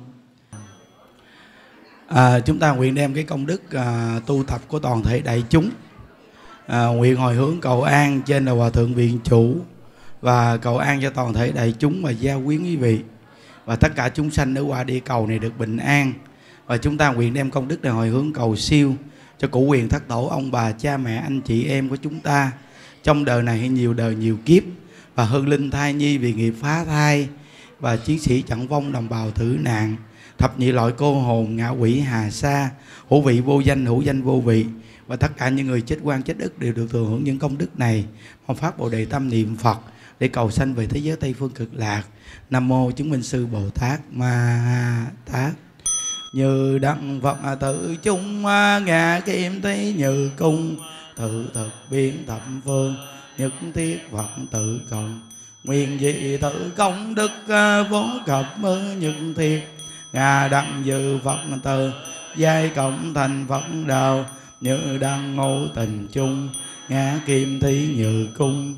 Chúng ta nguyện đem cái công đức tu tập của toàn thể đại chúng, nguyện hồi hướng cầu an trên đầu Hòa Thượng Viện Chủ, và cầu an cho toàn thể đại chúng và gia quyến quý vị và tất cả chúng sanh ở qua địa cầu này được bình an. Và chúng ta nguyện đem công đức này hồi hướng cầu siêu cho cụ quyền thất tổ, ông bà, cha mẹ, anh chị em của chúng ta trong đời này hay nhiều đời nhiều kiếp, và hương linh thai nhi vì nghiệp phá thai, và chiến sĩ trận vong, đồng bào tử nạn, thập nhị loại cô hồn, ngạ quỷ hà sa, hữu vị vô danh, hữu danh vô vị, và tất cả những người chết oan chết ức đều được thừa hưởng những công đức này. Mong phát Bồ Đề tâm niệm Phật để cầu sanh về thế giới Tây phương cực lạc. Nam mô chứng minh sư Bồ Tát Ma Tát. Như đặng Phật tự chung ngã kim thế như cung, tự thực biến thập phương, nhất thiết Phật tự cộng. Nguyện dị tự công đức vô cập nhất thiết, ngà đặng dự Phật tự giai cộng thành Phật đạo. Như đăng ngộ tình chung, ngã kim thí như cung,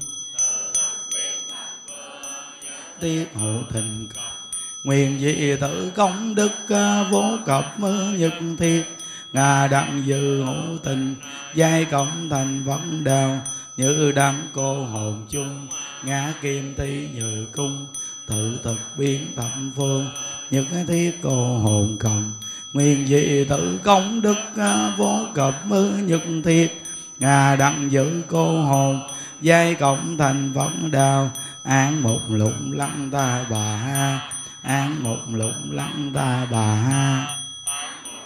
tiết hộ tình cộng. Nguyện dị tự công đức vô cập nhất thiết, ngà đặng dự hữu tình giai cộng thành Phật đạo. Như đăng cô hồn chung, ngã kim thí như cung, tự thực biến thập phương, nhất thiết cô hồn cộng. Nguyện dị tự công đức vô cập nhất thiết, ngà đặng giữ cô hồn giai cộng thành Phật đạo. Án một lục lăng ta bà ha, án một lục lăng ta bà ha.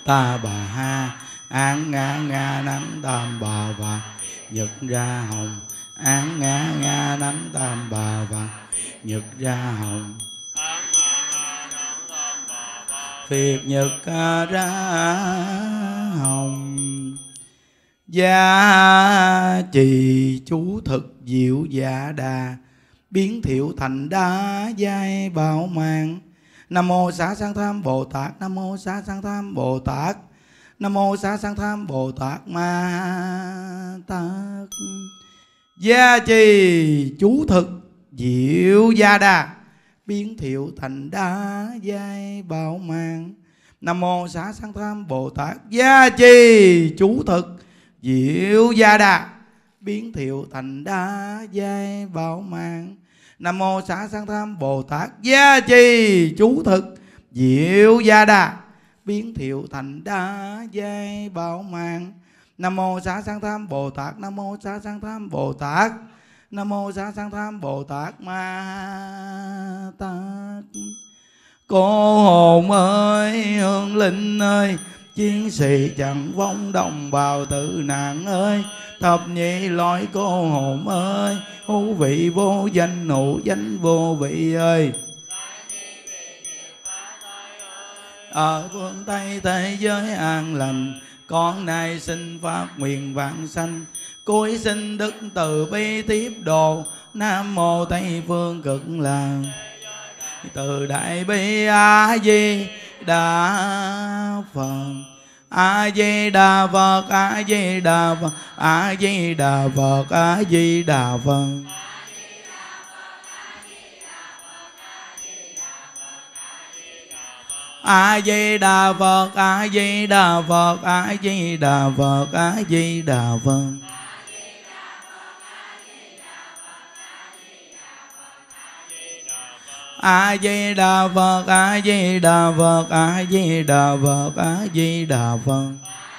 ta bà ha, án ngã nga nắng tam bà và nhật ra hồng, án ngã nga nắng tam bà và nhật ra hồng, phiệt nhật ra hồng. Gia trì chú thực diệu dạ đà, biến thiệu thành đa giai bảo mạng. Nam mô Xá Sanh Tham Bồ Tát, Nam mô Xá Sanh Tham Bồ Tát, Nam mô Xá Sanh Tham Bồ Tát Ma Tát. Gia trì chú thực diệu gia đà, biến thiệu thành đa giai bảo mạng. Nam mô Xá Sanh Tham Bồ Tát. Gia trì chú thực diệu gia đà, biến thiệu thành đa giai bảo mạng. Nam mô Xá Sanh Tham Bồ Tát. Gia trì chú thực diệu gia đà, biến thiệu thành đa giai bảo mạng. Nam mô Xá Sanh Tham Bồ Tát. Nam mô Xá Sanh Tham Bồ Tát. Nam mô Xá Sanh Tham Bồ Tát Ma Tát. Cô hồn ơi, hương linh ơi, chiến sĩ chẳng vong đồng bào tử nạn ơi, thập nhị loại cô hồn ơi, hữu vị vô danh, hữu danh vô vị ơi. Ở phương Tây thế giới an lành, con nay xin phát nguyện vãng sanh, cuối sinh đức từ bi tiếp độ. Nam mô Tây phương cực lạc, từ đại bi A Di Đà Phật. A Di Đà Phật, A Di Đà Phật, A Di Đà Phật, A Di Đà Phật. A Di Đà Phật, A Di Đà Phật, A Di Đà Phật, A Di Đà Phật. A Di Đà Phật, A Di Đà Phật, A Di Đà Phật, A Di Đà Phật.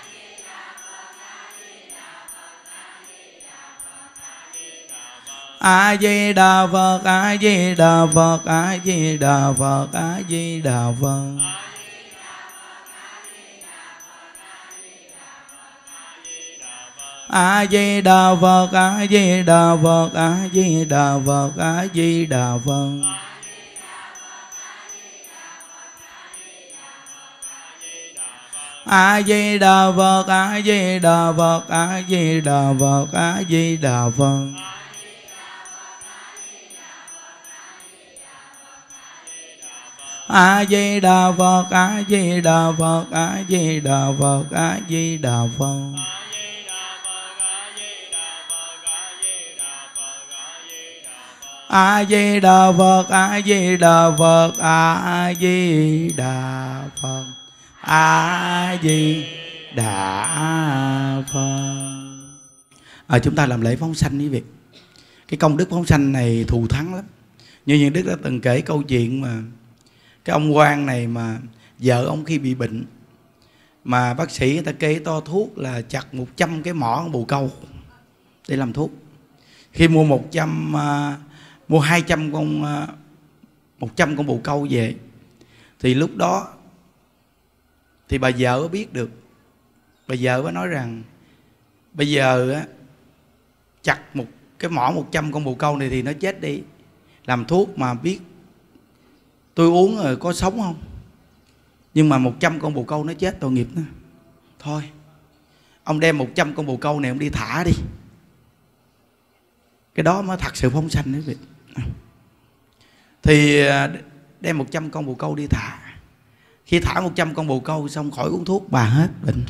A Di Đà Phật, A Di Đà Phật, A Di Đà Phật, A Di Đà Phật. A Di Đà Phật, A Di Đà Phật, A Di Đà Phật, A Di Đà Phật. A Di Đà Phật, A Di Đà Phật, A Di Đà Phật, A Di Đà Phật. A Di Đà Phật, A Di Đà Phật, A Di Đà Phật, A Di Đà Phật. A Di Đà Phật, A Di Đà Phật, A Di Đà Phật, A Di Đà Phật. Chúng ta làm lễ phóng sanh quý vị. Cái công đức phóng sanh này thù thắng lắm. Như những Đức đã từng kể câu chuyện mà cái ông quan này mà vợ ông khi bị bệnh, mà bác sĩ người ta kê to thuốc là chặt 100 cái mỏ bồ câu để làm thuốc. Khi mua 200 con bồ câu về, thì lúc đó thì bà vợ biết được. Bà vợ mới nói rằng bây giờ á, chặt một cái mỏ 100 con bồ câu này thì nó chết đi, làm thuốc mà biết tôi uống rồi có sống không, nhưng mà 100 con bồ câu nó chết tội nghiệp nó. Thôi ông đem 100 con bồ câu này ông đi thả đi. Cái đó mới thật sự phóng sanh quý vị. Thì đem 100 con bồ câu đi thả. Khi thả 100 con bồ câu xong khỏi uống thuốc, bà hết bệnh.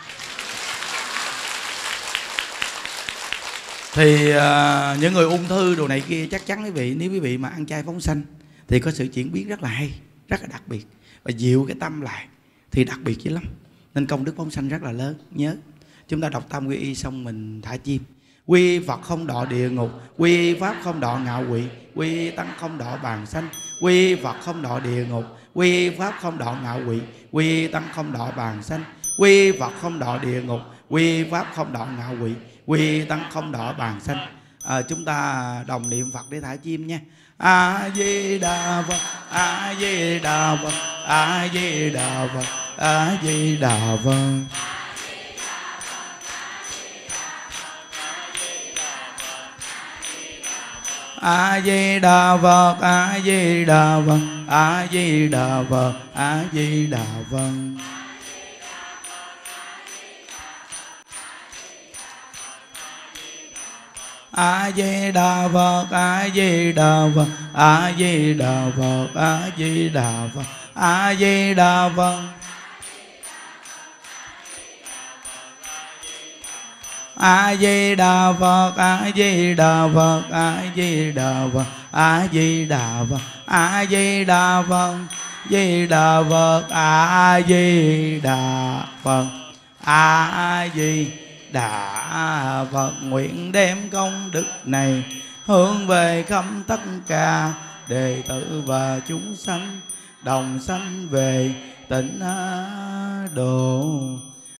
Thì những người ung thư đồ này kia chắc chắn quý vị, nếu quý vị mà ăn chay phóng sanh thì có sự chuyển biến rất là hay, rất là đặc biệt, và dịu cái tâm lại thì đặc biệt dữ lắm. Nên công đức phóng sanh rất là lớn. Nhớ chúng ta đọc Tam Quy Y xong mình thả chim. Quy Phật không đọa địa ngục, quy Pháp không đọa ngạo quỷ, quy Tăng không đọa bàn sanh. Quy Phật không đọa địa ngục, quy Pháp không đọa ngạo quỷ, quy Tăng không đọa bàn sanh. Quy Phật không đọa địa ngục, quy Pháp không đọa ngạo quỷ, quy Tăng không đọa bàn sanh. Chúng ta đồng niệm Phật để thả chim nha. A Di Đà Phật, A Di Đà Phật, A Di Đà Phật, A Di Đà Phật. A Di Đà Phật, A Di Đà Phật, A Di Đà Phật, A Di Đà Phật. A Di Đà Phật, A Di Đà Phật, A Di Đà Phật, A Di Đà Phật, A Di Đà Phật. A Di Đà Phật, A Di Đà Phật, A Di Đà Phật, A Di Đà Phật, A Di Đà Phật, Di Đà Phật, A Di Đà Phật, A Di Đà Phật. Nguyện đem công đức này hướng về khắp tất cả đệ tử và chúng sanh đồng sanh về tịnh độ.